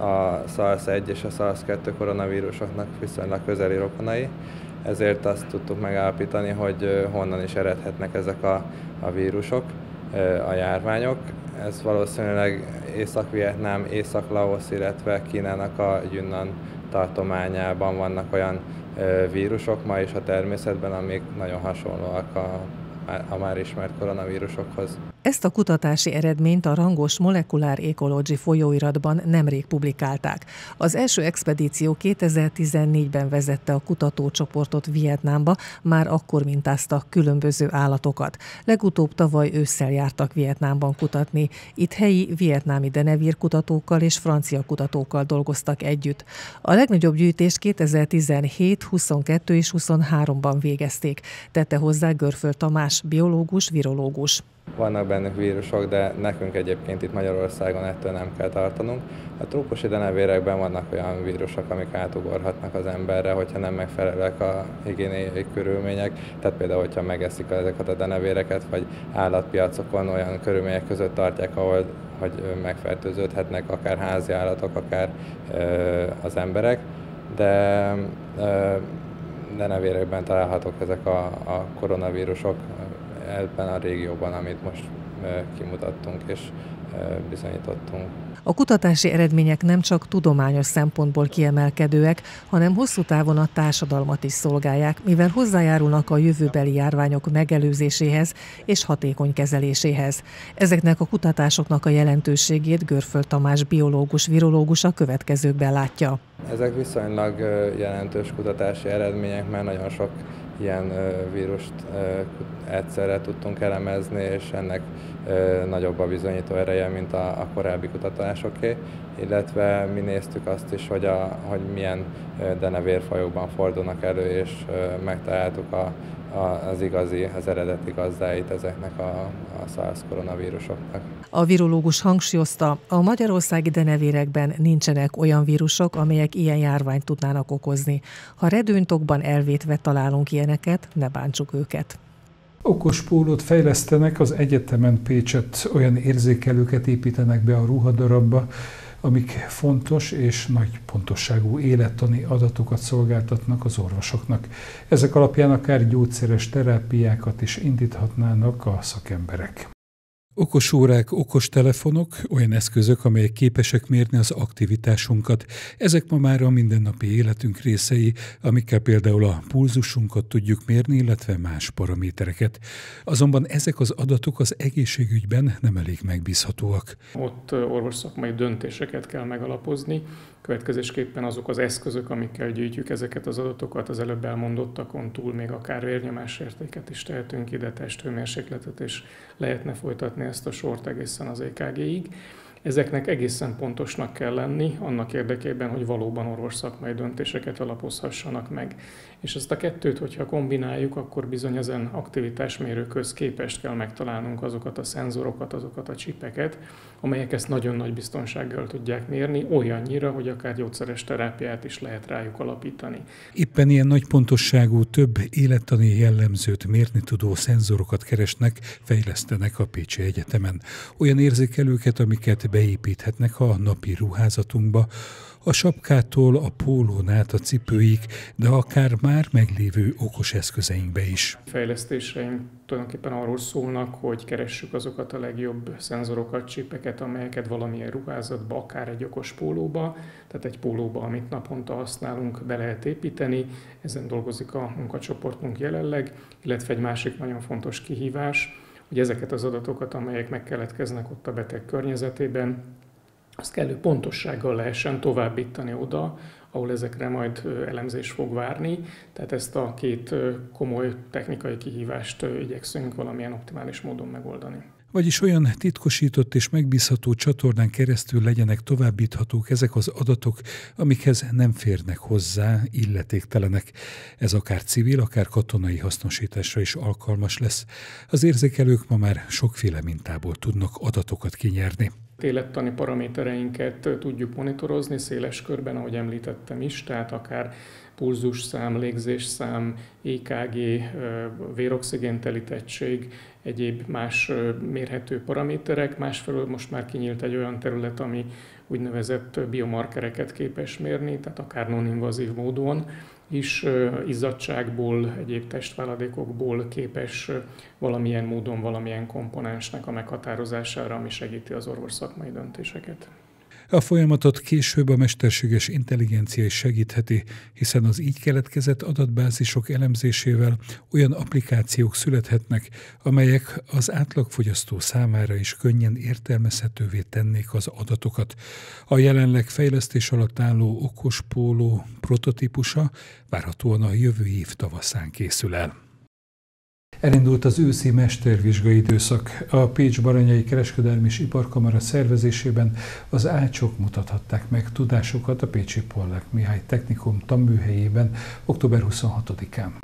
a SARS egy és a SARS kettő koronavírusoknak viszonylag közeli rokonai. Ezért azt tudtuk megállapítani, hogy honnan is eredhetnek ezek a, a vírusok, a járványok. Ez valószínűleg Észak-Vietnám, Észak-Laosz, illetve Kínának a Yunnan tartományában vannak olyan vírusok ma is a természetben, amik nagyon hasonlóak a, a már ismert koronavírusokhoz. Ezt a kutatási eredményt a rangos Molecular Ecology folyóiratban nemrég publikálták. Az első expedíció kétezer-tizennégyben vezette a kutatócsoportot Vietnámba, már akkor mintáztak különböző állatokat. Legutóbb tavaly ősszel jártak Vietnámban kutatni. Itt helyi vietnámi denevír kutatókkal és francia kutatókkal dolgoztak együtt. A legnagyobb gyűjtést kétezer-tizenhét, huszonkettő és huszonháromban végezték, tette hozzá Görföld Tamás, biológus, virológus. Vannak bennük vírusok, de nekünk egyébként itt Magyarországon ettől nem kell tartanunk. A trópusi denevérekben vannak olyan vírusok, amik átugorhatnak az emberre, hogyha nem megfelelőek a higiéniai körülmények. Tehát például, hogyha megeszik ezeket a denevéreket, vagy állatpiacokon olyan körülmények között tartják, ahol hogy megfertőződhetnek akár házi állatok, akár ö, az emberek. De ö, denevérekben találhatók ezek a, a koronavírusok, ebben a régióban, amit most kimutattunk és bizonyítottunk. A kutatási eredmények nem csak tudományos szempontból kiemelkedőek, hanem hosszú távon a társadalmat is szolgálják, mivel hozzájárulnak a jövőbeli járványok megelőzéséhez és hatékony kezeléséhez. Ezeknek a kutatásoknak a jelentőségét Görföld Tamás biológus, virológus a következőkben látja. Ezek viszonylag jelentős kutatási eredmények, mert nagyon sok ilyen vírust egyszerre tudtunk elemezni, és ennek nagyobb a bizonyító ereje, mint a, a korábbi kutatásoké. illetve mi néztük azt is, hogy, a, hogy milyen denevérfajokban fordulnak elő, és megtaláltuk a, a, az igazi, az eredeti gazdáit ezeknek a, a SARS koronavírusoknak. A virológus hangsúlyozta, a magyarországi denevérekben nincsenek olyan vírusok, amelyek ilyen járványt tudnának okozni. Ha redőnytokban elvétve találunk ilyeneket, ne bántsuk őket. Okos pólót fejlesztenek, az egyetemen Pécsett olyan érzékelőket építenek be a ruhadarabba, amik fontos és nagy pontosságú élettani adatokat szolgáltatnak az orvosoknak. Ezek alapján akár gyógyszeres terápiákat is indíthatnának a szakemberek. Okos órák, okos telefonok, olyan eszközök, amelyek képesek mérni az aktivitásunkat. Ezek ma már a mindennapi életünk részei, amikkel például a pulzusunkat tudjuk mérni, illetve más paramétereket. Azonban ezek az adatok az egészségügyben nem elég megbízhatóak. Ott orvosszakmai döntéseket kell megalapozni, következésképpen azok az eszközök, amikkel gyűjtjük ezeket az adatokat, az előbb elmondottakon túl még akár vérnyomásértéket is tehetünk ide, testhőmérsékletet, és lehetne folytatni ezt a sort egészen az é ká géig. Ezeknek egészen pontosnak kell lenni, annak érdekében, hogy valóban orvosszakmai döntéseket alapozhassanak meg. És ezt a kettőt, hogyha kombináljuk, akkor bizony ezen aktivitásmérőkhöz képest kell megtalálnunk azokat a szenzorokat, azokat a csipeket, amelyek ezt nagyon nagy biztonsággal tudják mérni, olyannyira, hogy akár gyógyszeres terápiát is lehet rájuk alapítani. Éppen ilyen nagy pontosságú, több élettani jellemzőt mérni tudó szenzorokat keresnek, fejlesztenek a Pécsi Egyetemen. Olyan érzékelőket, amiket beépíthetnek a napi ruházatunkba, a sapkától a pólón át a cipőig, de akár már meglévő okos eszközeinkbe is. A fejlesztéseink tulajdonképpen arról szólnak, hogy keressük azokat a legjobb szenzorokat, csipeket, amelyeket valamilyen ruházatba, akár egy okos pólóba, tehát egy pólóba, amit naponta használunk, be lehet építeni. Ezen dolgozik a munkacsoportunk jelenleg, illetve egy másik nagyon fontos kihívás, hogy ezeket az adatokat, amelyek megkeletkeznek ott a beteg környezetében, azt kellő pontossággal lehessen továbbítani oda, ahol ezekre majd elemzés fog várni. Tehát ezt a két komoly technikai kihívást igyekszünk valamilyen optimális módon megoldani. Vagyis olyan titkosított és megbízható csatornán keresztül legyenek továbbíthatók ezek az adatok, amikhez nem férnek hozzá illetéktelenek. Ez akár civil, akár katonai hasznosításra is alkalmas lesz. Az érzékelők ma már sokféle mintából tudnak adatokat kinyerni. Élettani paramétereinket tudjuk monitorozni széles körben, ahogy említettem is, tehát akár pulzusszám, légzésszám, é ká gé, véroxigéntelítettség, egyéb más mérhető paraméterek. Másfelől most már kinyílt egy olyan terület, ami úgynevezett biomarkereket képes mérni, tehát akár non-invazív módon is izzadságból, egyéb testváladékokból képes valamilyen módon, valamilyen komponensnek a meghatározására, ami segíti az orvosszakmai döntéseket. A folyamatot később a mesterséges intelligencia is segítheti, hiszen az így keletkezett adatbázisok elemzésével olyan applikációk születhetnek, amelyek az átlagfogyasztó számára is könnyen értelmezhetővé tennék az adatokat. A jelenleg fejlesztés alatt álló okos póló prototípusa várhatóan a jövő év tavaszán készül el. Elindult az őszi mestervizsgai időszak. A Pécs-Baranyai Kereskedelmi és Iparkamara szervezésében az ácsok mutathatták meg tudásukat a Pécsi Pollák Mihály Technikum tanműhelyében október huszonhatodikán.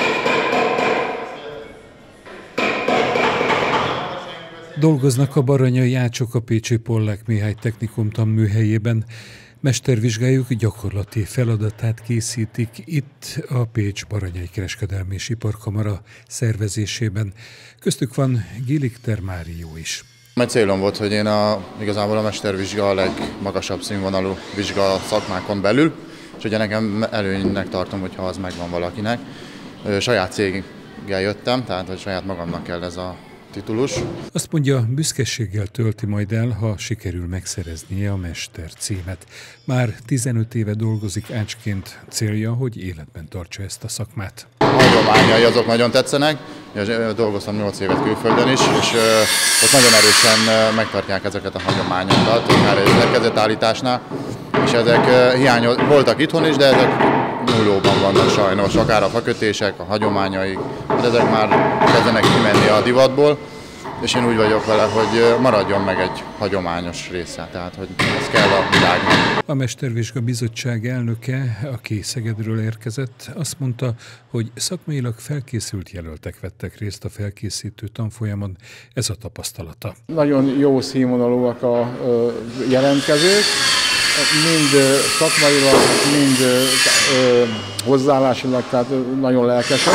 Dolgoznak a baranyai ácsok a Pécsi Pollák Mihály Technikum tanműhelyében. Mestervizsgájuk gyakorlati feladatát készítik itt a Pécs-Baranyai Kereskedelmi és Iparkamara szervezésében. Köztük van Gilikter Márió is. Egy célom volt, hogy én a, igazából a mestervizsga a legmagasabb színvonalú vizsga szakmákon belül, és ugye nekem előnynek tartom, hogyha az megvan valakinek. Saját céggel jöttem, tehát hogy saját magamnak kell ez a titulus. Azt mondja, büszkeséggel tölti majd el, ha sikerül megszereznie a mester címet. Már tizenöt éve dolgozik ácsként, célja, hogy életben tartsa ezt a szakmát. A hagyományai azok nagyon tetszenek, dolgoztam nyolc évet külföldön is, és ott nagyon erősen megtartják ezeket a hagyományokat, akár egy szerkezetállításnál, és ezek hiányoz, voltak itthon is, de ezek nullóban vannak sajnos, akár a fakötések, a hagyományaik, de ezek már kezdenek kimenni a divatból, és én úgy vagyok vele, hogy maradjon meg egy hagyományos része, tehát hogy ez kell a világnak. A Mestervizsga Bizottság elnöke, aki Szegedről érkezett, azt mondta, hogy szakmailag felkészült jelöltek vettek részt a felkészítő tanfolyamon, ez a tapasztalata. Nagyon jó színvonalúak a jelentkezők, mind szakmailag, mind hozzáállásilag, tehát nagyon lelkesek.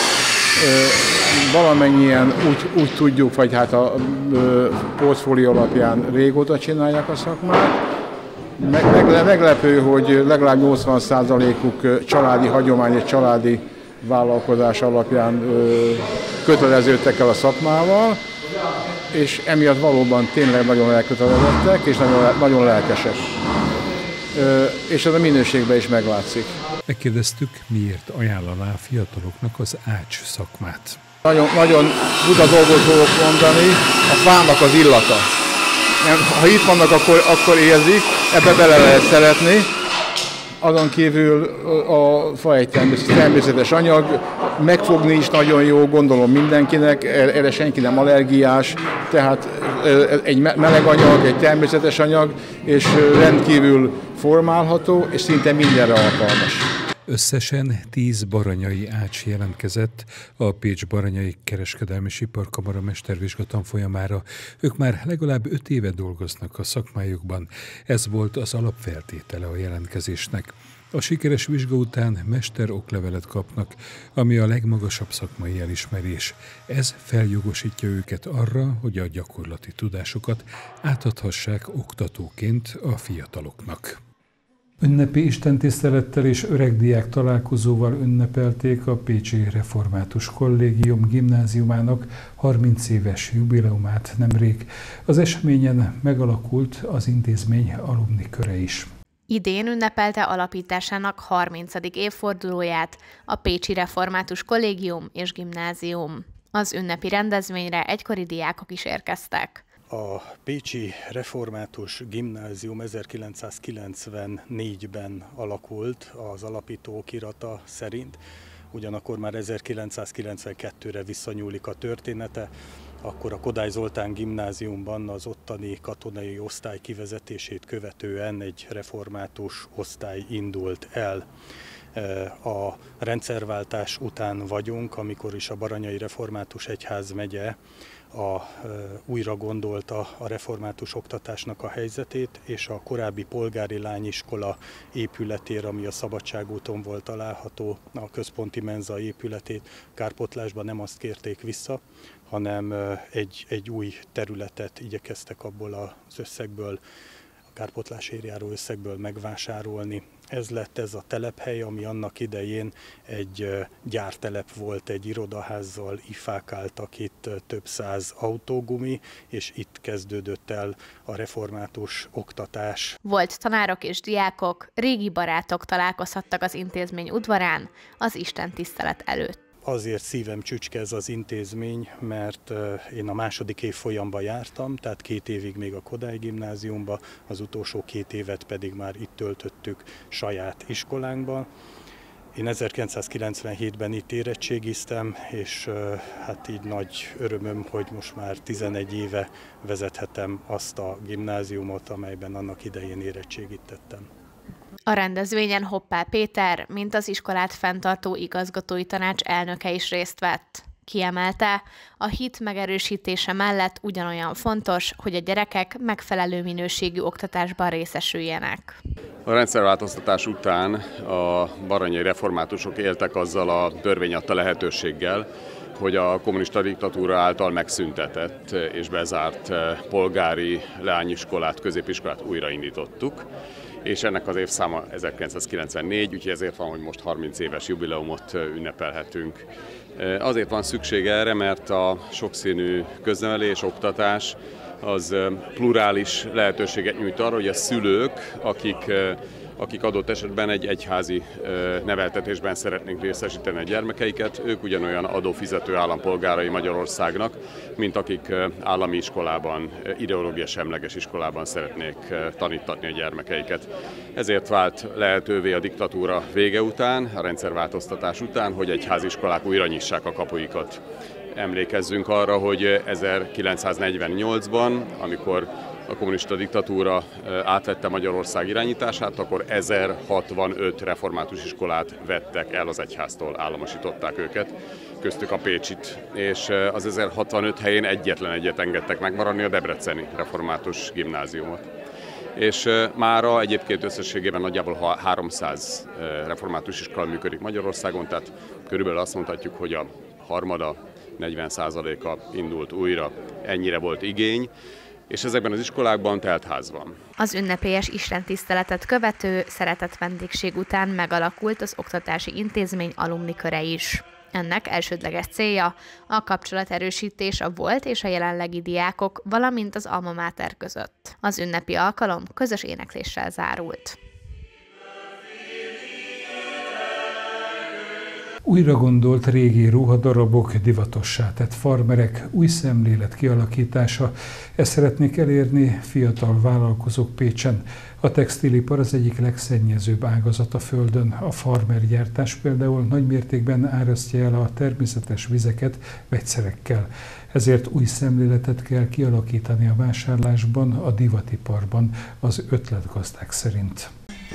Valamennyien úgy, úgy tudjuk, vagy hát a portfólió alapján régóta csinálják a szakmát. Meg, meg, meglepő, hogy legalább nyolcvan százalékuk családi hagyomány és családi vállalkozás alapján köteleződtek el a szakmával, és emiatt valóban tényleg nagyon elkötelezettek és nagyon, nagyon lelkesek. És ez a minőségben is meglátszik. Megkérdeztük, miért ajánlaná a fiataloknak az ács szakmát. Nagyon, nagyon buta dolgot fogok mondani, a fának az illata. Ha itt vannak, akkor, akkor érzik, ebbe bele lehet szeretni. Azon kívül a fa egy természetes anyag, megfogni is nagyon jó, gondolom mindenkinek, erre senki nem allergiás, tehát egy meleg anyag, egy természetes anyag, és rendkívül formálható, és szinte mindenre alkalmas. Összesen tíz baranyai ács jelentkezett a Pécs Baranyai Kereskedelmi és Iparkamara mestervizsga tanfolyamára. Ők már legalább öt éve dolgoznak a szakmájukban. Ez volt az alapfeltétele a jelentkezésnek. A sikeres vizsga után mester oklevelet kapnak, ami a legmagasabb szakmai elismerés. Ez feljogosítja őket arra, hogy a gyakorlati tudásukat átadhassák oktatóként a fiataloknak. Ünnepi istentisztelettel és öregdiák találkozóval ünnepelték a Pécsi Református Kollégium gimnáziumának harminc éves jubileumát nemrég. Az eseményen megalakult az intézmény alumni köre is. Idén ünnepelte alapításának harmincadik évfordulóját a Pécsi Református Kollégium és Gimnázium. Az ünnepi rendezvényre egykori diákok is érkeztek. A Pécsi Református Gimnázium ezerkilencszázkilencvennégyben alakult az alapító okirata szerint, ugyanakkor már ezerkilencszázkilencvenkettőre visszanyúlik a története, akkor a Kodály Zoltán gimnáziumban az ottani katonai osztály kivezetését követően egy református osztály indult el. A rendszerváltás után vagyunk, amikor is a Baranyai Református Egyházmegye a, újra gondolta a református oktatásnak a helyzetét, és a korábbi polgári lányiskola épületére, ami a Szabadságúton volt található, a központi menza épületét kárpotlásban nem azt kérték vissza, hanem egy, egy új területet igyekeztek abból az összegből, a kárpotlásért járó összegből megvásárolni. Ez lett ez a telephely, ami annak idején egy gyártelep volt, egy irodaházzal, ifák álltak itt, több száz autógumi, és itt kezdődött el a református oktatás. Volt tanárok és diákok, régi barátok találkozhattak az intézmény udvarán az istentisztelet előtt. Azért szívem csücske ez az intézmény, mert én a második évfolyamban jártam, tehát két évig még a Kodály gimnáziumban, az utolsó két évet pedig már itt töltöttük saját iskolánkban. Én ezerkilencszázkilencvenhétben itt érettségiztem, és hát így nagy örömöm, hogy most már tizenegy éve vezethetem azt a gimnáziumot, amelyben annak idején érettségit tettem. A rendezvényen Hoppá Péter, mint az iskolát fenntartó igazgatói tanács elnöke is részt vett. Kiemelte, a hit megerősítése mellett ugyanolyan fontos, hogy a gyerekek megfelelő minőségű oktatásban részesüljenek. A rendszerváltoztatás után a baranyai reformátusok éltek azzal a törvény adta lehetőséggel, hogy a kommunista diktatúra által megszüntetett és bezárt polgári leányiskolát, középiskolát újraindítottuk. És ennek az évszáma ezerkilencszázkilencvennégy, úgyhogy ezért van, hogy most harminc éves jubileumot ünnepelhetünk. Azért van szükség erre, mert a sokszínű köznevelés, oktatás az plurális lehetőséget nyújt arra, hogy a szülők, akik, akik adott esetben egy egyházi neveltetésben szeretnénk részesíteni a gyermekeiket, ők ugyanolyan adófizető állampolgárai Magyarországnak, mint akik állami iskolában, ideológia semleges iskolában szeretnék tanítatni a gyermekeiket. Ezért vált lehetővé a diktatúra vége után, a rendszerváltoztatás után, hogy egyháziskolák újra nyissák a kapuikat. Emlékezzünk arra, hogy ezerkilencszáznegyvennyolcban, amikor a kommunista diktatúra átvette Magyarország irányítását, akkor ezerhatvanöt református iskolát vettek el az egyháztól, államosították őket, köztük a pécsit, és az ezerhatvanöt helyén egyetlen egyet engedtek megmaradni, a debreceni református gimnáziumot. És mára egyébként összességében nagyjából háromszáz református iskola működik Magyarországon, tehát körülbelül azt mondhatjuk, hogy a harmada, negyven százaléka indult újra, ennyire volt igény, és ezekben az iskolákban teltház van. Az ünnepélyes istentiszteletet követő szeretett vendégség után megalakult az oktatási intézmény alumni köre is. Ennek elsődleges célja a kapcsolaterősítés a volt és a jelenlegi diákok, valamint az alma mater között. Az ünnepi alkalom közös énekléssel zárult. Újra gondolt régi ruhadarabok, divatossá tett farmerek, új szemlélet kialakítása. Ezt szeretnék elérni fiatal vállalkozók Pécsen. A textilipar az egyik legszennyezőbb ágazat a Földön. A farmergyártás például nagymértékben árasztja el a természetes vizeket vegyszerekkel. Ezért új szemléletet kell kialakítani a vásárlásban, a divatiparban, az ötletgazdák szerint.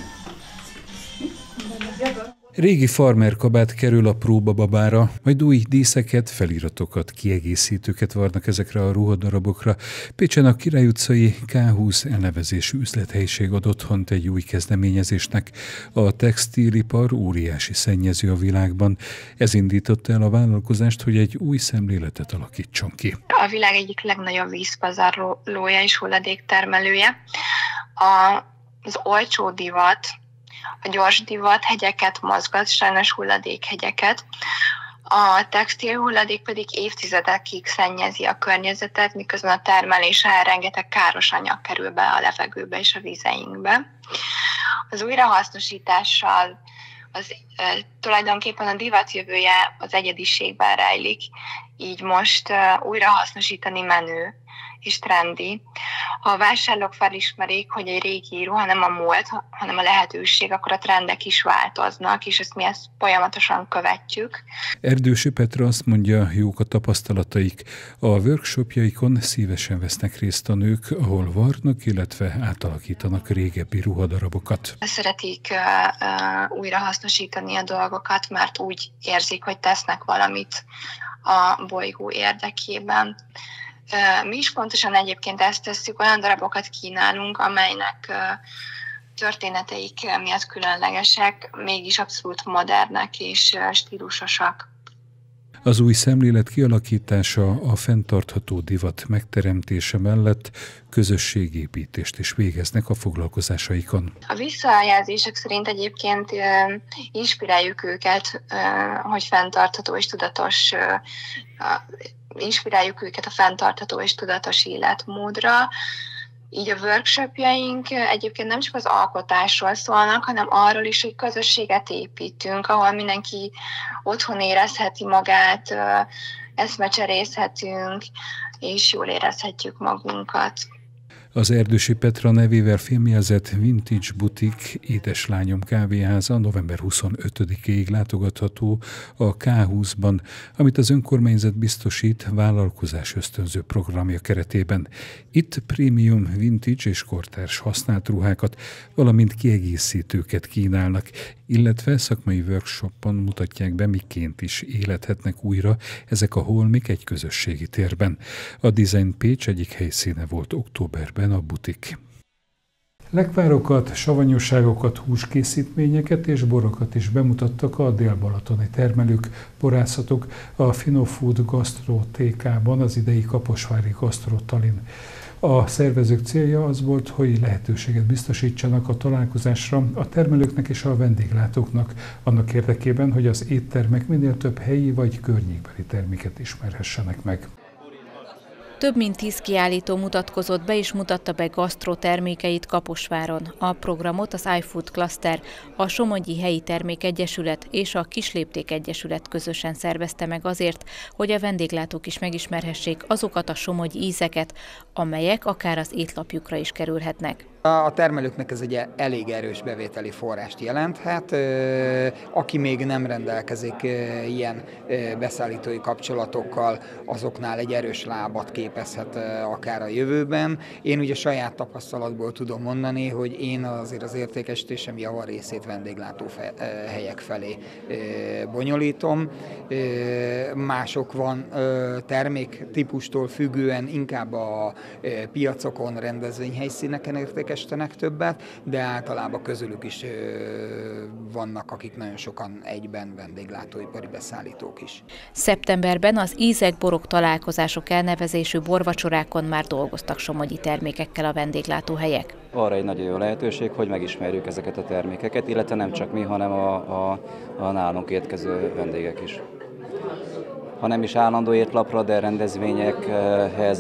Régi farmerkabát kerül a próbababára, majd új díszeket, feliratokat, kiegészítőket varnak ezekre a ruhadarabokra. Pécsen a Király utcai ká húsz elnevezésű üzlethelyiség ad otthont egy új kezdeményezésnek. A textilipar óriási szennyező a világban. Ez indította el a vállalkozást, hogy egy új szemléletet alakítson ki. A világ egyik legnagyobb vízpazarlója és hulladéktermelője. A, az olcsó divat, a gyors divat hegyeket mozgat, sajnos hulladékhegyeket. A textil hulladék pedig évtizedekig szennyezi a környezetet, miközben a termelésre rengeteg káros anyag kerül be a levegőbe és a vizeinkbe. Az újrahasznosítással az, e, tulajdonképpen a divat jövője az egyediségben rejlik, így most e, újrahasznosítani menő és trendi. Ha a vásárlók felismerik, hogy egy régi ruha nem a múlt, hanem a lehetőség, akkor a trendek is változnak, és ezt mi ezt folyamatosan követjük. Erdősi Petra azt mondja, jók a tapasztalataik. A workshopjaikon szívesen vesznek részt a nők, ahol varnak, illetve átalakítanak régebbi ruhadarabokat. Szeretik uh, uh, újrahasznosítani a dolgokat, mert úgy érzik, hogy tesznek valamit a bolygó érdekében. Mi is pontosan egyébként ezt tesszük, olyan darabokat kínálunk, amelynek történeteik miatt különlegesek, mégis abszolút modernek és stílusosak. Az új szemlélet kialakítása, a fenntartható divat megteremtése mellett közösségépítést is végeznek a foglalkozásaikon. A visszajelzések szerint egyébként inspiráljuk őket, hogy fenntartható és tudatos inspiráljuk őket a fenntartható és tudatos életmódra. Így a workshopjaink egyébként nem csak az alkotásról szólnak, hanem arról is, hogy közösséget építünk, ahol mindenki otthon érezheti magát, eszmecserézhetünk, és jól érezhetjük magunkat. Az Erdősi Petra nevével fémjelzett Vintage Boutique édeslányom kávéháza november huszonötödikéig látogatható a ká húszban, amit az önkormányzat biztosít vállalkozás ösztönző programja keretében. Itt prémium, vintage és kortárs használt ruhákat, valamint kiegészítőket kínálnak, illetve szakmai workshopon mutatják be, miként is élethetnek újra ezek a holmik egy közösségi térben. A Design Pécs egyik helyszíne volt októberben a butik. Lekvárokat, savanyúságokat, húskészítményeket és borokat is bemutattak a dél-balatoni termelők, borászatok a Finofood Gasztrotékában, az idei kaposvári Gasztrotalin. A szervezők célja az volt, hogy lehetőséget biztosítsanak a találkozásra a termelőknek és a vendéglátóknak, annak érdekében, hogy az éttermek minél több helyi vagy környékbeli terméket ismerhessenek meg. Több mint tíz kiállító mutatkozott be és mutatta be gasztrotermékeit Kaposváron. A programot az iFood Cluster, a Somogyi Helyi Termékegyesület és a Kislépték Egyesület közösen szervezte meg azért, hogy a vendéglátók is megismerhessék azokat a somogyi ízeket, amelyek akár az étlapjukra is kerülhetnek. A termelőknek ez egy elég erős bevételi forrást jelenthet. Aki még nem rendelkezik ilyen beszállítói kapcsolatokkal, azoknál egy erős lábat képezhet akár a jövőben. Én ugye saját tapasztalatból tudom mondani, hogy én azért az értékesítésem javarészét vendéglátó helyek felé bonyolítom. Mások van terméktípustól függően inkább a piacokon, rendezvényhelyszíneken értékesítenek többet, de általában közülük is vannak, akik nagyon sokan egyben vendéglátóipari beszállítók is. Szeptemberben az ízek-borok találkozások elnevezésű borvacsorákon már dolgoztak somogyi termékekkel a vendéglátóhelyek. Arra egy nagyon jó lehetőség, hogy megismerjük ezeket a termékeket, illetve nem csak mi, hanem a, a, a nálunk érkező vendégek is. Ha nem is állandó étlapra, de rendezvényekhez,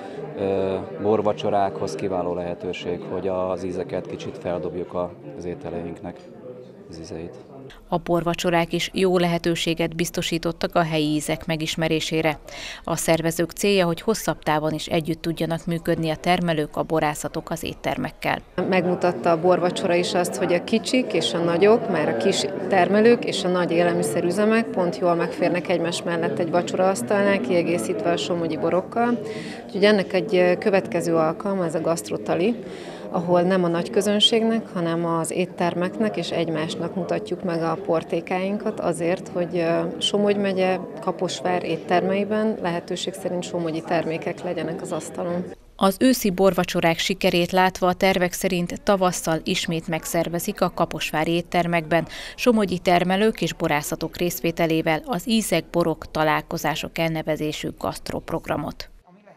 borvacsorákhoz kiváló lehetőség, hogy az ízeket kicsit feldobjuk az ételeinknek, az ízeit. A borvacsorák is jó lehetőséget biztosítottak a helyi ízek megismerésére. A szervezők célja, hogy hosszabb távon is együtt tudjanak működni a termelők, a borászatok az éttermekkel. Megmutatta a borvacsora is azt, hogy a kicsik és a nagyok, már a kis termelők és a nagy élelmiszerüzemek pont jól megférnek egymás mellett egy vacsoraasztalnál, kiegészítve a somogyi borokkal. Úgyhogy ennek egy következő alkalma, ez a gasztrotali, ahol nem a nagy közönségnek, hanem az éttermeknek és egymásnak mutatjuk meg a portékáinkat azért, hogy Somogy megye, Kaposvár éttermeiben lehetőség szerint somogyi termékek legyenek az asztalon. Az őszi borvacsorák sikerét látva a tervek szerint tavasszal ismét megszervezik a kaposvári éttermekben somogyi termelők és borászatok részvételével az ízek-borok találkozások elnevezésű gasztroprogramot.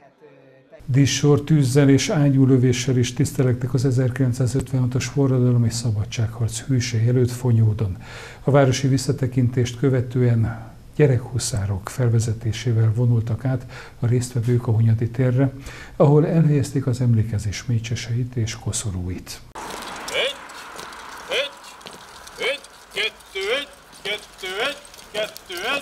Díszsor, tűzzel és ágyúlövéssel is tisztelektek az ezerkilencszázötvenhatos forradalom és szabadságharc hősei előtt Fonyódon. A városi visszatekintést követően gyerekhuszárok felvezetésével vonultak át a résztvevők a Hunyadi térre, ahol elhelyezték az emlékezés mécseseit és koszorúit. Egy, egy, egy, kettő, egy, kettő, egy, kettő, egy.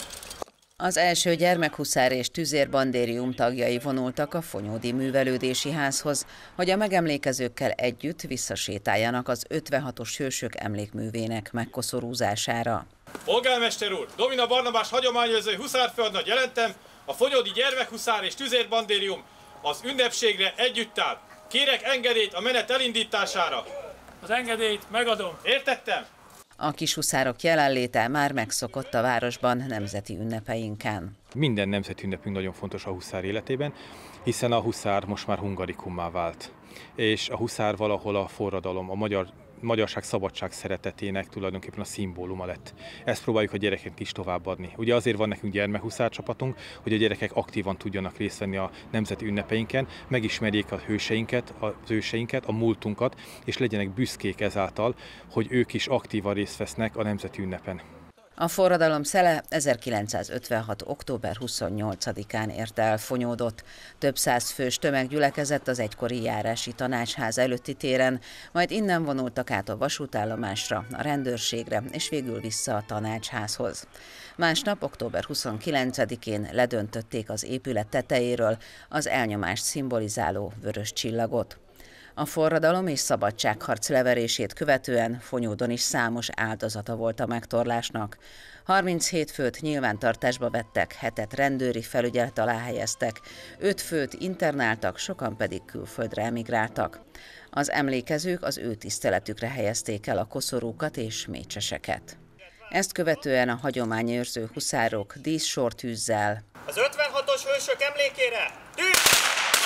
Az első gyermekhuszár és tüzérbandérium tagjai vonultak a Fonyódi Művelődési Házhoz, hogy a megemlékezőkkel együtt visszasétáljanak az ötvenhatos hősök emlékművének megkoszorúzására. Polgármester úr, Domina Barnabás hagyományőrző huszárföldnagy jelentem, a Fonyódi gyermekhuszár és tüzérbandérium az ünnepségre együtt áll. Kérek engedélyt a menet elindítására. Az engedélyt megadom. Értettem? A kishuszárok jelenléte már megszokott a városban nemzeti ünnepeinken. Minden nemzeti ünnepünk nagyon fontos a huszár életében, hiszen a huszár most már hungarikummá vált. És a huszár valahol a forradalom, a magyar, magyarság szabadság szeretetének tulajdonképpen a szimbóluma lett. Ezt próbáljuk a gyerekeknek is továbbadni. Ugye azért van nekünk gyermekhuszár csapatunk, hogy a gyerekek aktívan tudjanak részt venni a nemzeti ünnepeinken, megismerjék a hőseinket, az őseinket, a múltunkat, és legyenek büszkék ezáltal, hogy ők is aktívan részt vesznek a nemzeti ünnepen. A forradalom szele ezerkilencszázötvenhat. október huszonnyolcadikán érte el Fonyódot. Több száz fős tömeg gyülekezett az egykori járási tanácsház előtti téren, majd innen vonultak át a vasútállomásra, a rendőrségre és végül vissza a tanácsházhoz. Másnap, október huszonkilencedikén ledöntötték az épület tetejéről az elnyomást szimbolizáló vörös csillagot. A forradalom és szabadságharc leverését követően Fonyódon is számos áldozata volt a megtorlásnak. harminchét főt nyilvántartásba vettek, hetet rendőri felügyelet alá helyeztek, öt főt internáltak, sokan pedig külföldre emigráltak. Az emlékezők az ő tiszteletükre helyezték el a koszorúkat és mécseseket. Ezt követően a hagyományőrző huszárok díszsortűzzel, az ötvenhatos hősök emlékére tűz!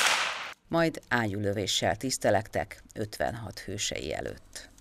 Majd ágyúlövéssel tisztelektek ötvenhat hősei előtt.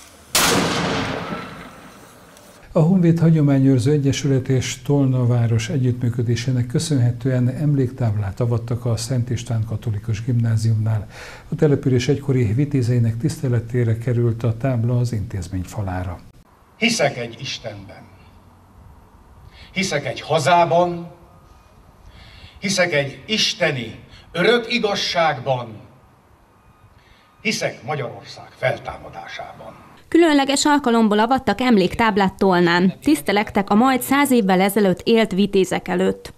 A Honvéd Hagyományőrző Egyesület és Tolna város együttműködésének köszönhetően emléktáblát avattak a Szent István Katolikus Gimnáziumnál. A település egykori vitézeinek tiszteletére került a tábla az intézmény falára. Hiszek egy Istenben, hiszek egy hazában, hiszek egy isteni örök igazságban, hiszek Magyarország feltámadásában. Különleges alkalomból avattak emléktáblát Tolnán. Tisztelektek a majd száz évvel ezelőtt élt vitézek előtt.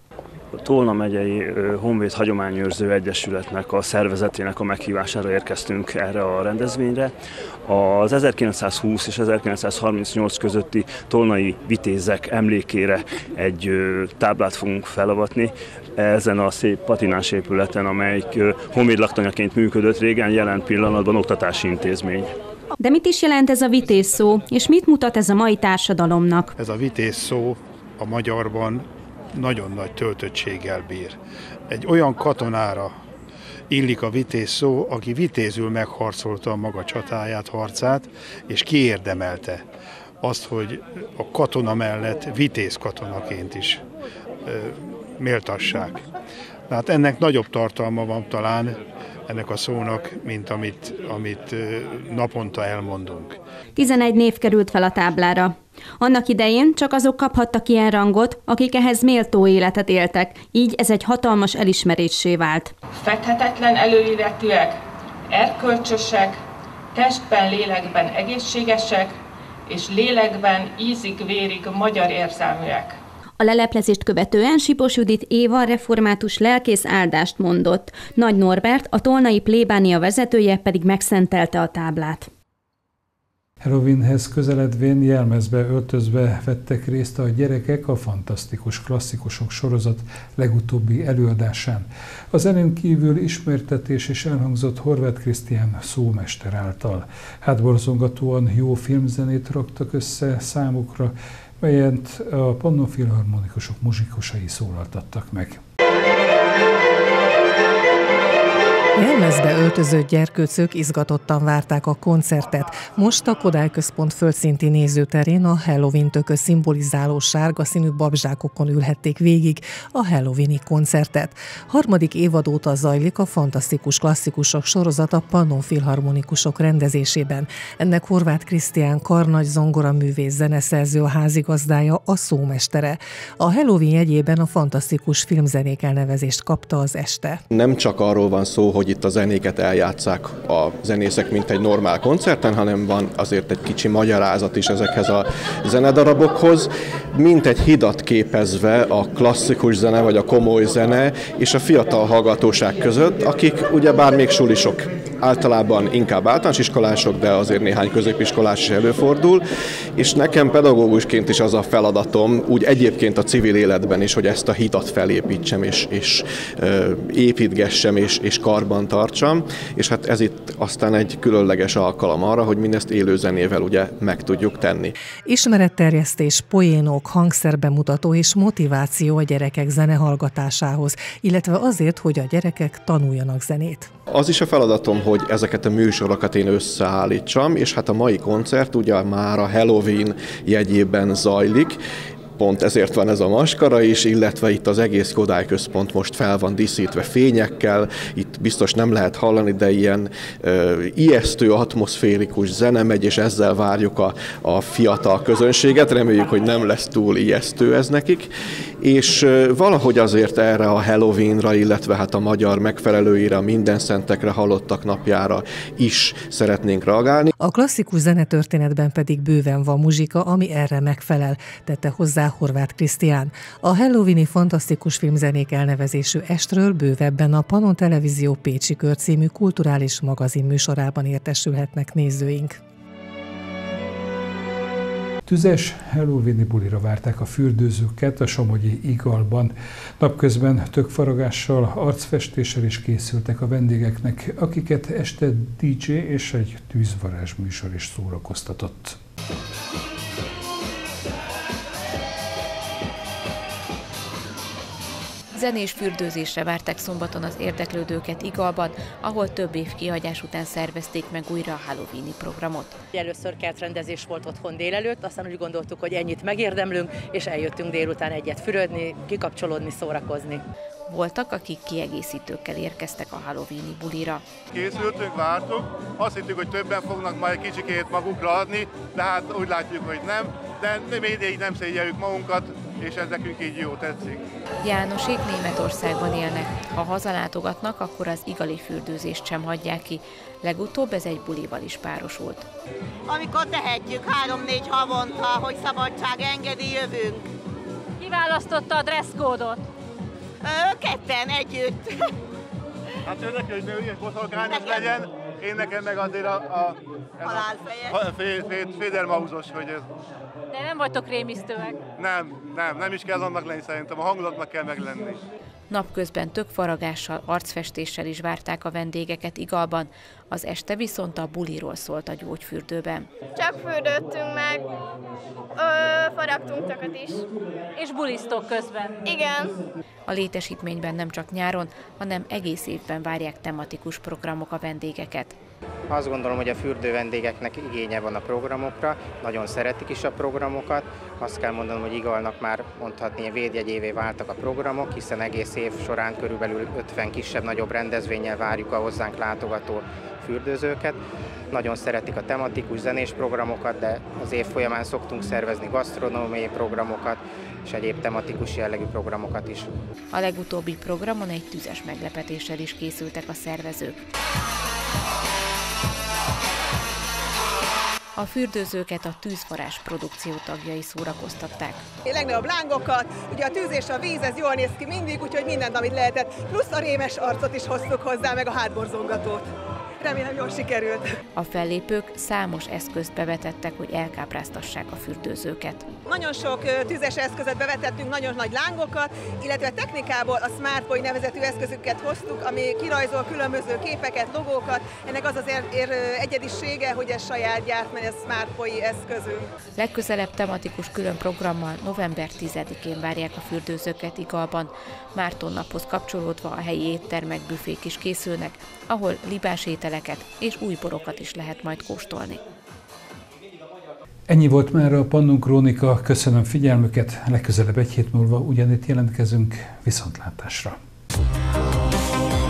Tolna megyei Honvéd Hagyományőrző Egyesületnek a szervezetének a meghívására érkeztünk erre a rendezvényre. Az ezerkilencszázhúsz és ezerkilencszázharmincnyolc közötti tolnai vitézek emlékére egy táblát fogunk felavatni. Ezen a szép patinás épületen, amelyik honvéd laktanyaként működött régen, jelen pillanatban oktatási intézmény. De mit is jelent ez a vitéz szó, és mit mutat ez a mai társadalomnak? Ez a vitéz szó a magyarban nagyon nagy töltöttséggel bír. Egy olyan katonára illik a vitéz szó, aki vitézül megharcolta a maga csatáját, harcát, és kiérdemelte azt, hogy a katona mellett vitéz katonaként is ö, méltassák. Tehát ennek nagyobb tartalma van talán ennek a szónak, mint amit, amit naponta elmondunk. tizenegy név került fel a táblára. Annak idején csak azok kaphattak ilyen rangot, akik ehhez méltó életet éltek, így ez egy hatalmas elismeréssé vált. Fethetetlen előéletűek, erkölcsösek, testben, lélekben egészségesek, és lélekben ízig-vérig magyar érzelműek. A leleplezést követően Sipos Judit Éva református lelkész áldást mondott. Nagy Norbert, a tolnai plébánia vezetője pedig megszentelte a táblát. Halloweenhez közeledvén jelmezbe öltözve vettek részt a gyerekek a Fantasztikus Klasszikusok sorozat legutóbbi előadásán. A zenén kívül ismertetés is elhangzott Horváth Krisztián szómester által. Hátborzongatóan jó filmzenét raktak össze számukra, melyet a Pannon Filharmonikusok muzsikusai szólaltattak meg. Jelmezbe öltözött gyerkőcök izgatottan várták a koncertet. Most a Kodály Központ földszinti nézőterén a Halloween tökö szimbolizáló sárga színű babzsákokon ülhették végig a halloweeni koncertet. Harmadik évad óta zajlik a Fantasztikus Klasszikusok sorozat a Pannon Filharmonikusok rendezésében. Ennek Horváth Krisztián karnagy zongoraművész, zeneszerző, a házigazdája, a szómestere. A Halloween jegyében a fantasztikus filmzenék elnevezést kapta az este. Nem csak arról van szó, hogy itt a zenéket eljátsszák a zenészek, mint egy normál koncerten, hanem van azért egy kicsi magyarázat is ezekhez a zenedarabokhoz, mint egy hidat képezve a klasszikus zene, vagy a komoly zene és a fiatal hallgatóság között, akik ugyebár még sulisok, általában inkább általános iskolások, de azért néhány középiskolás is előfordul, és nekem pedagógusként is az a feladatom, úgy egyébként a civil életben is, hogy ezt a hidat felépítsem, és, és ö, építgessem, és, és karban tartsam, és hát ez itt aztán egy különleges alkalom arra, hogy mindezt élő zenével ugye meg tudjuk tenni. Ismeretterjesztés, poénok, hangszerbemutató és motiváció a gyerekek zenehallgatásához, illetve azért, hogy a gyerekek tanuljanak zenét. Az is a feladatom, hogy ezeket a műsorokat én összeállítsam, és hát a mai koncert ugye már a Halloween jegyében zajlik, pont ezért van ez a maskara is, illetve itt az egész Kodály Központ most fel van díszítve fényekkel, itt biztos nem lehet hallani, de ilyen ö, ijesztő, atmoszférikus zene megy, és ezzel várjuk a, a fiatal közönséget, reméljük, hogy nem lesz túl ijesztő ez nekik, és ö, valahogy azért erre a Halloweenra, illetve hát a magyar megfelelőire, a Mindenszentekre, Halottak napjára is szeretnénk reagálni. A klasszikus zenetörténetben pedig bőven van muzsika, ami erre megfelel, tette hozzá Horváth Krisztián. A halloweeni fantasztikus filmzenék elnevezésű estről bővebben a Pannon Televízió Pécsi Kör című kulturális magazin műsorában értesülhetnek nézőink. Tüzes halloweeni bulira várták a fürdőzőket a somogyi Igalban. Napközben tökfaragással, arcfestéssel is készültek a vendégeknek, akiket este dé dzsé és egy tűzvarázs műsor is szórakoztatott. Zenés fürdőzésre várták szombaton az érdeklődőket Igalban, ahol több év kihagyás után szervezték meg újra a halloweeni programot. Először kertrendezés volt otthon délelőtt, aztán úgy gondoltuk, hogy ennyit megérdemlünk, és eljöttünk délután egyet fürödni, kikapcsolódni, szórakozni. Voltak, akik kiegészítőkkel érkeztek a halloweeni bulira. Készültünk, vártuk, azt hittük, hogy többen fognak majd kicsikét magukra adni, de hát úgy látjuk, hogy nem, de még így nem szégyeljük magunkat, és ez nekünk így jó tetszik. Jánosék Németországban élnek. Ha hazalátogatnak, akkor az igali fürdőzést sem hagyják ki. Legutóbb ez egy bulival is párosult. Amikor tehetjük három-négy havonta, hogy szabadság engedi, jövünk. Kiválasztotta a dresszkódot? Ketten együtt. Hát ő neki, hogy női és boszorkányos legyen, én nekem meg azért a, a, a Fledermausos, hogy ez... De nem vagytok rémisztőek? Nem, nem, nem is kell annak lenni szerintem, a hangulatnak kell meglenni. Napközben tökfaragással, arcfestéssel is várták a vendégeket Igalban, az este viszont a buliról szólt a gyógyfürdőben. Csak fürdöttünk meg, ö, faragtunk takat is. És bulisztok közben? Igen. A létesítményben nem csak nyáron, hanem egész évben várják tematikus programok a vendégeket. Azt gondolom, hogy a fürdő vendégeknek igénye van a programokra, nagyon szeretik is a programokat. Azt kell mondanom, hogy Igalnak már mondhatni védjegyévé váltak a programok, hiszen egész év során körülbelül ötven kisebb-nagyobb rendezvénnyel várjuk a hozzánk látogató fürdőzőket. Nagyon szeretik a tematikus zenés programokat, de az év folyamán szoktunk szervezni gasztronómiai programokat és egyéb tematikus jellegű programokat is. A legutóbbi programon egy tüzes meglepetéssel is készültek a szervezők. A fürdőzőket a tűzvarázs produkció tagjai szórakoztatták. Legnagyobb lángokat, ugye a tűz és a víz, ez jól néz ki mindig, úgyhogy mindent, amit lehetett, plusz a rémes arcot is hoztuk hozzá, meg a hátborzongatót. Remélem jól sikerült. A fellépők számos eszközt bevetettek, hogy elkápráztassák a fürdőzőket. Nagyon sok tüzes eszközet bevetettünk, nagyon nagy lángokat, illetve technikából a SmartPoi nevezetű eszközöket hoztuk, ami kirajzol különböző képeket, logókat. Ennek az az ér, ér, egyedisége, hogy ez saját gyárt, mert ez SmartPoi eszközünk. Legközelebb tematikus külön programmal november tizedikén várják a fürdőzőket Igalban. Márton naphoz kapcsolódva a helyi éttermek, büfék is készülnek, ahol libás ételeket és új borokat is lehet majd kóstolni. Ennyi volt már a Pannun Krónika, köszönöm figyelmüket, legközelebb egy hét múlva ugyanitt jelentkezünk, viszontlátásra.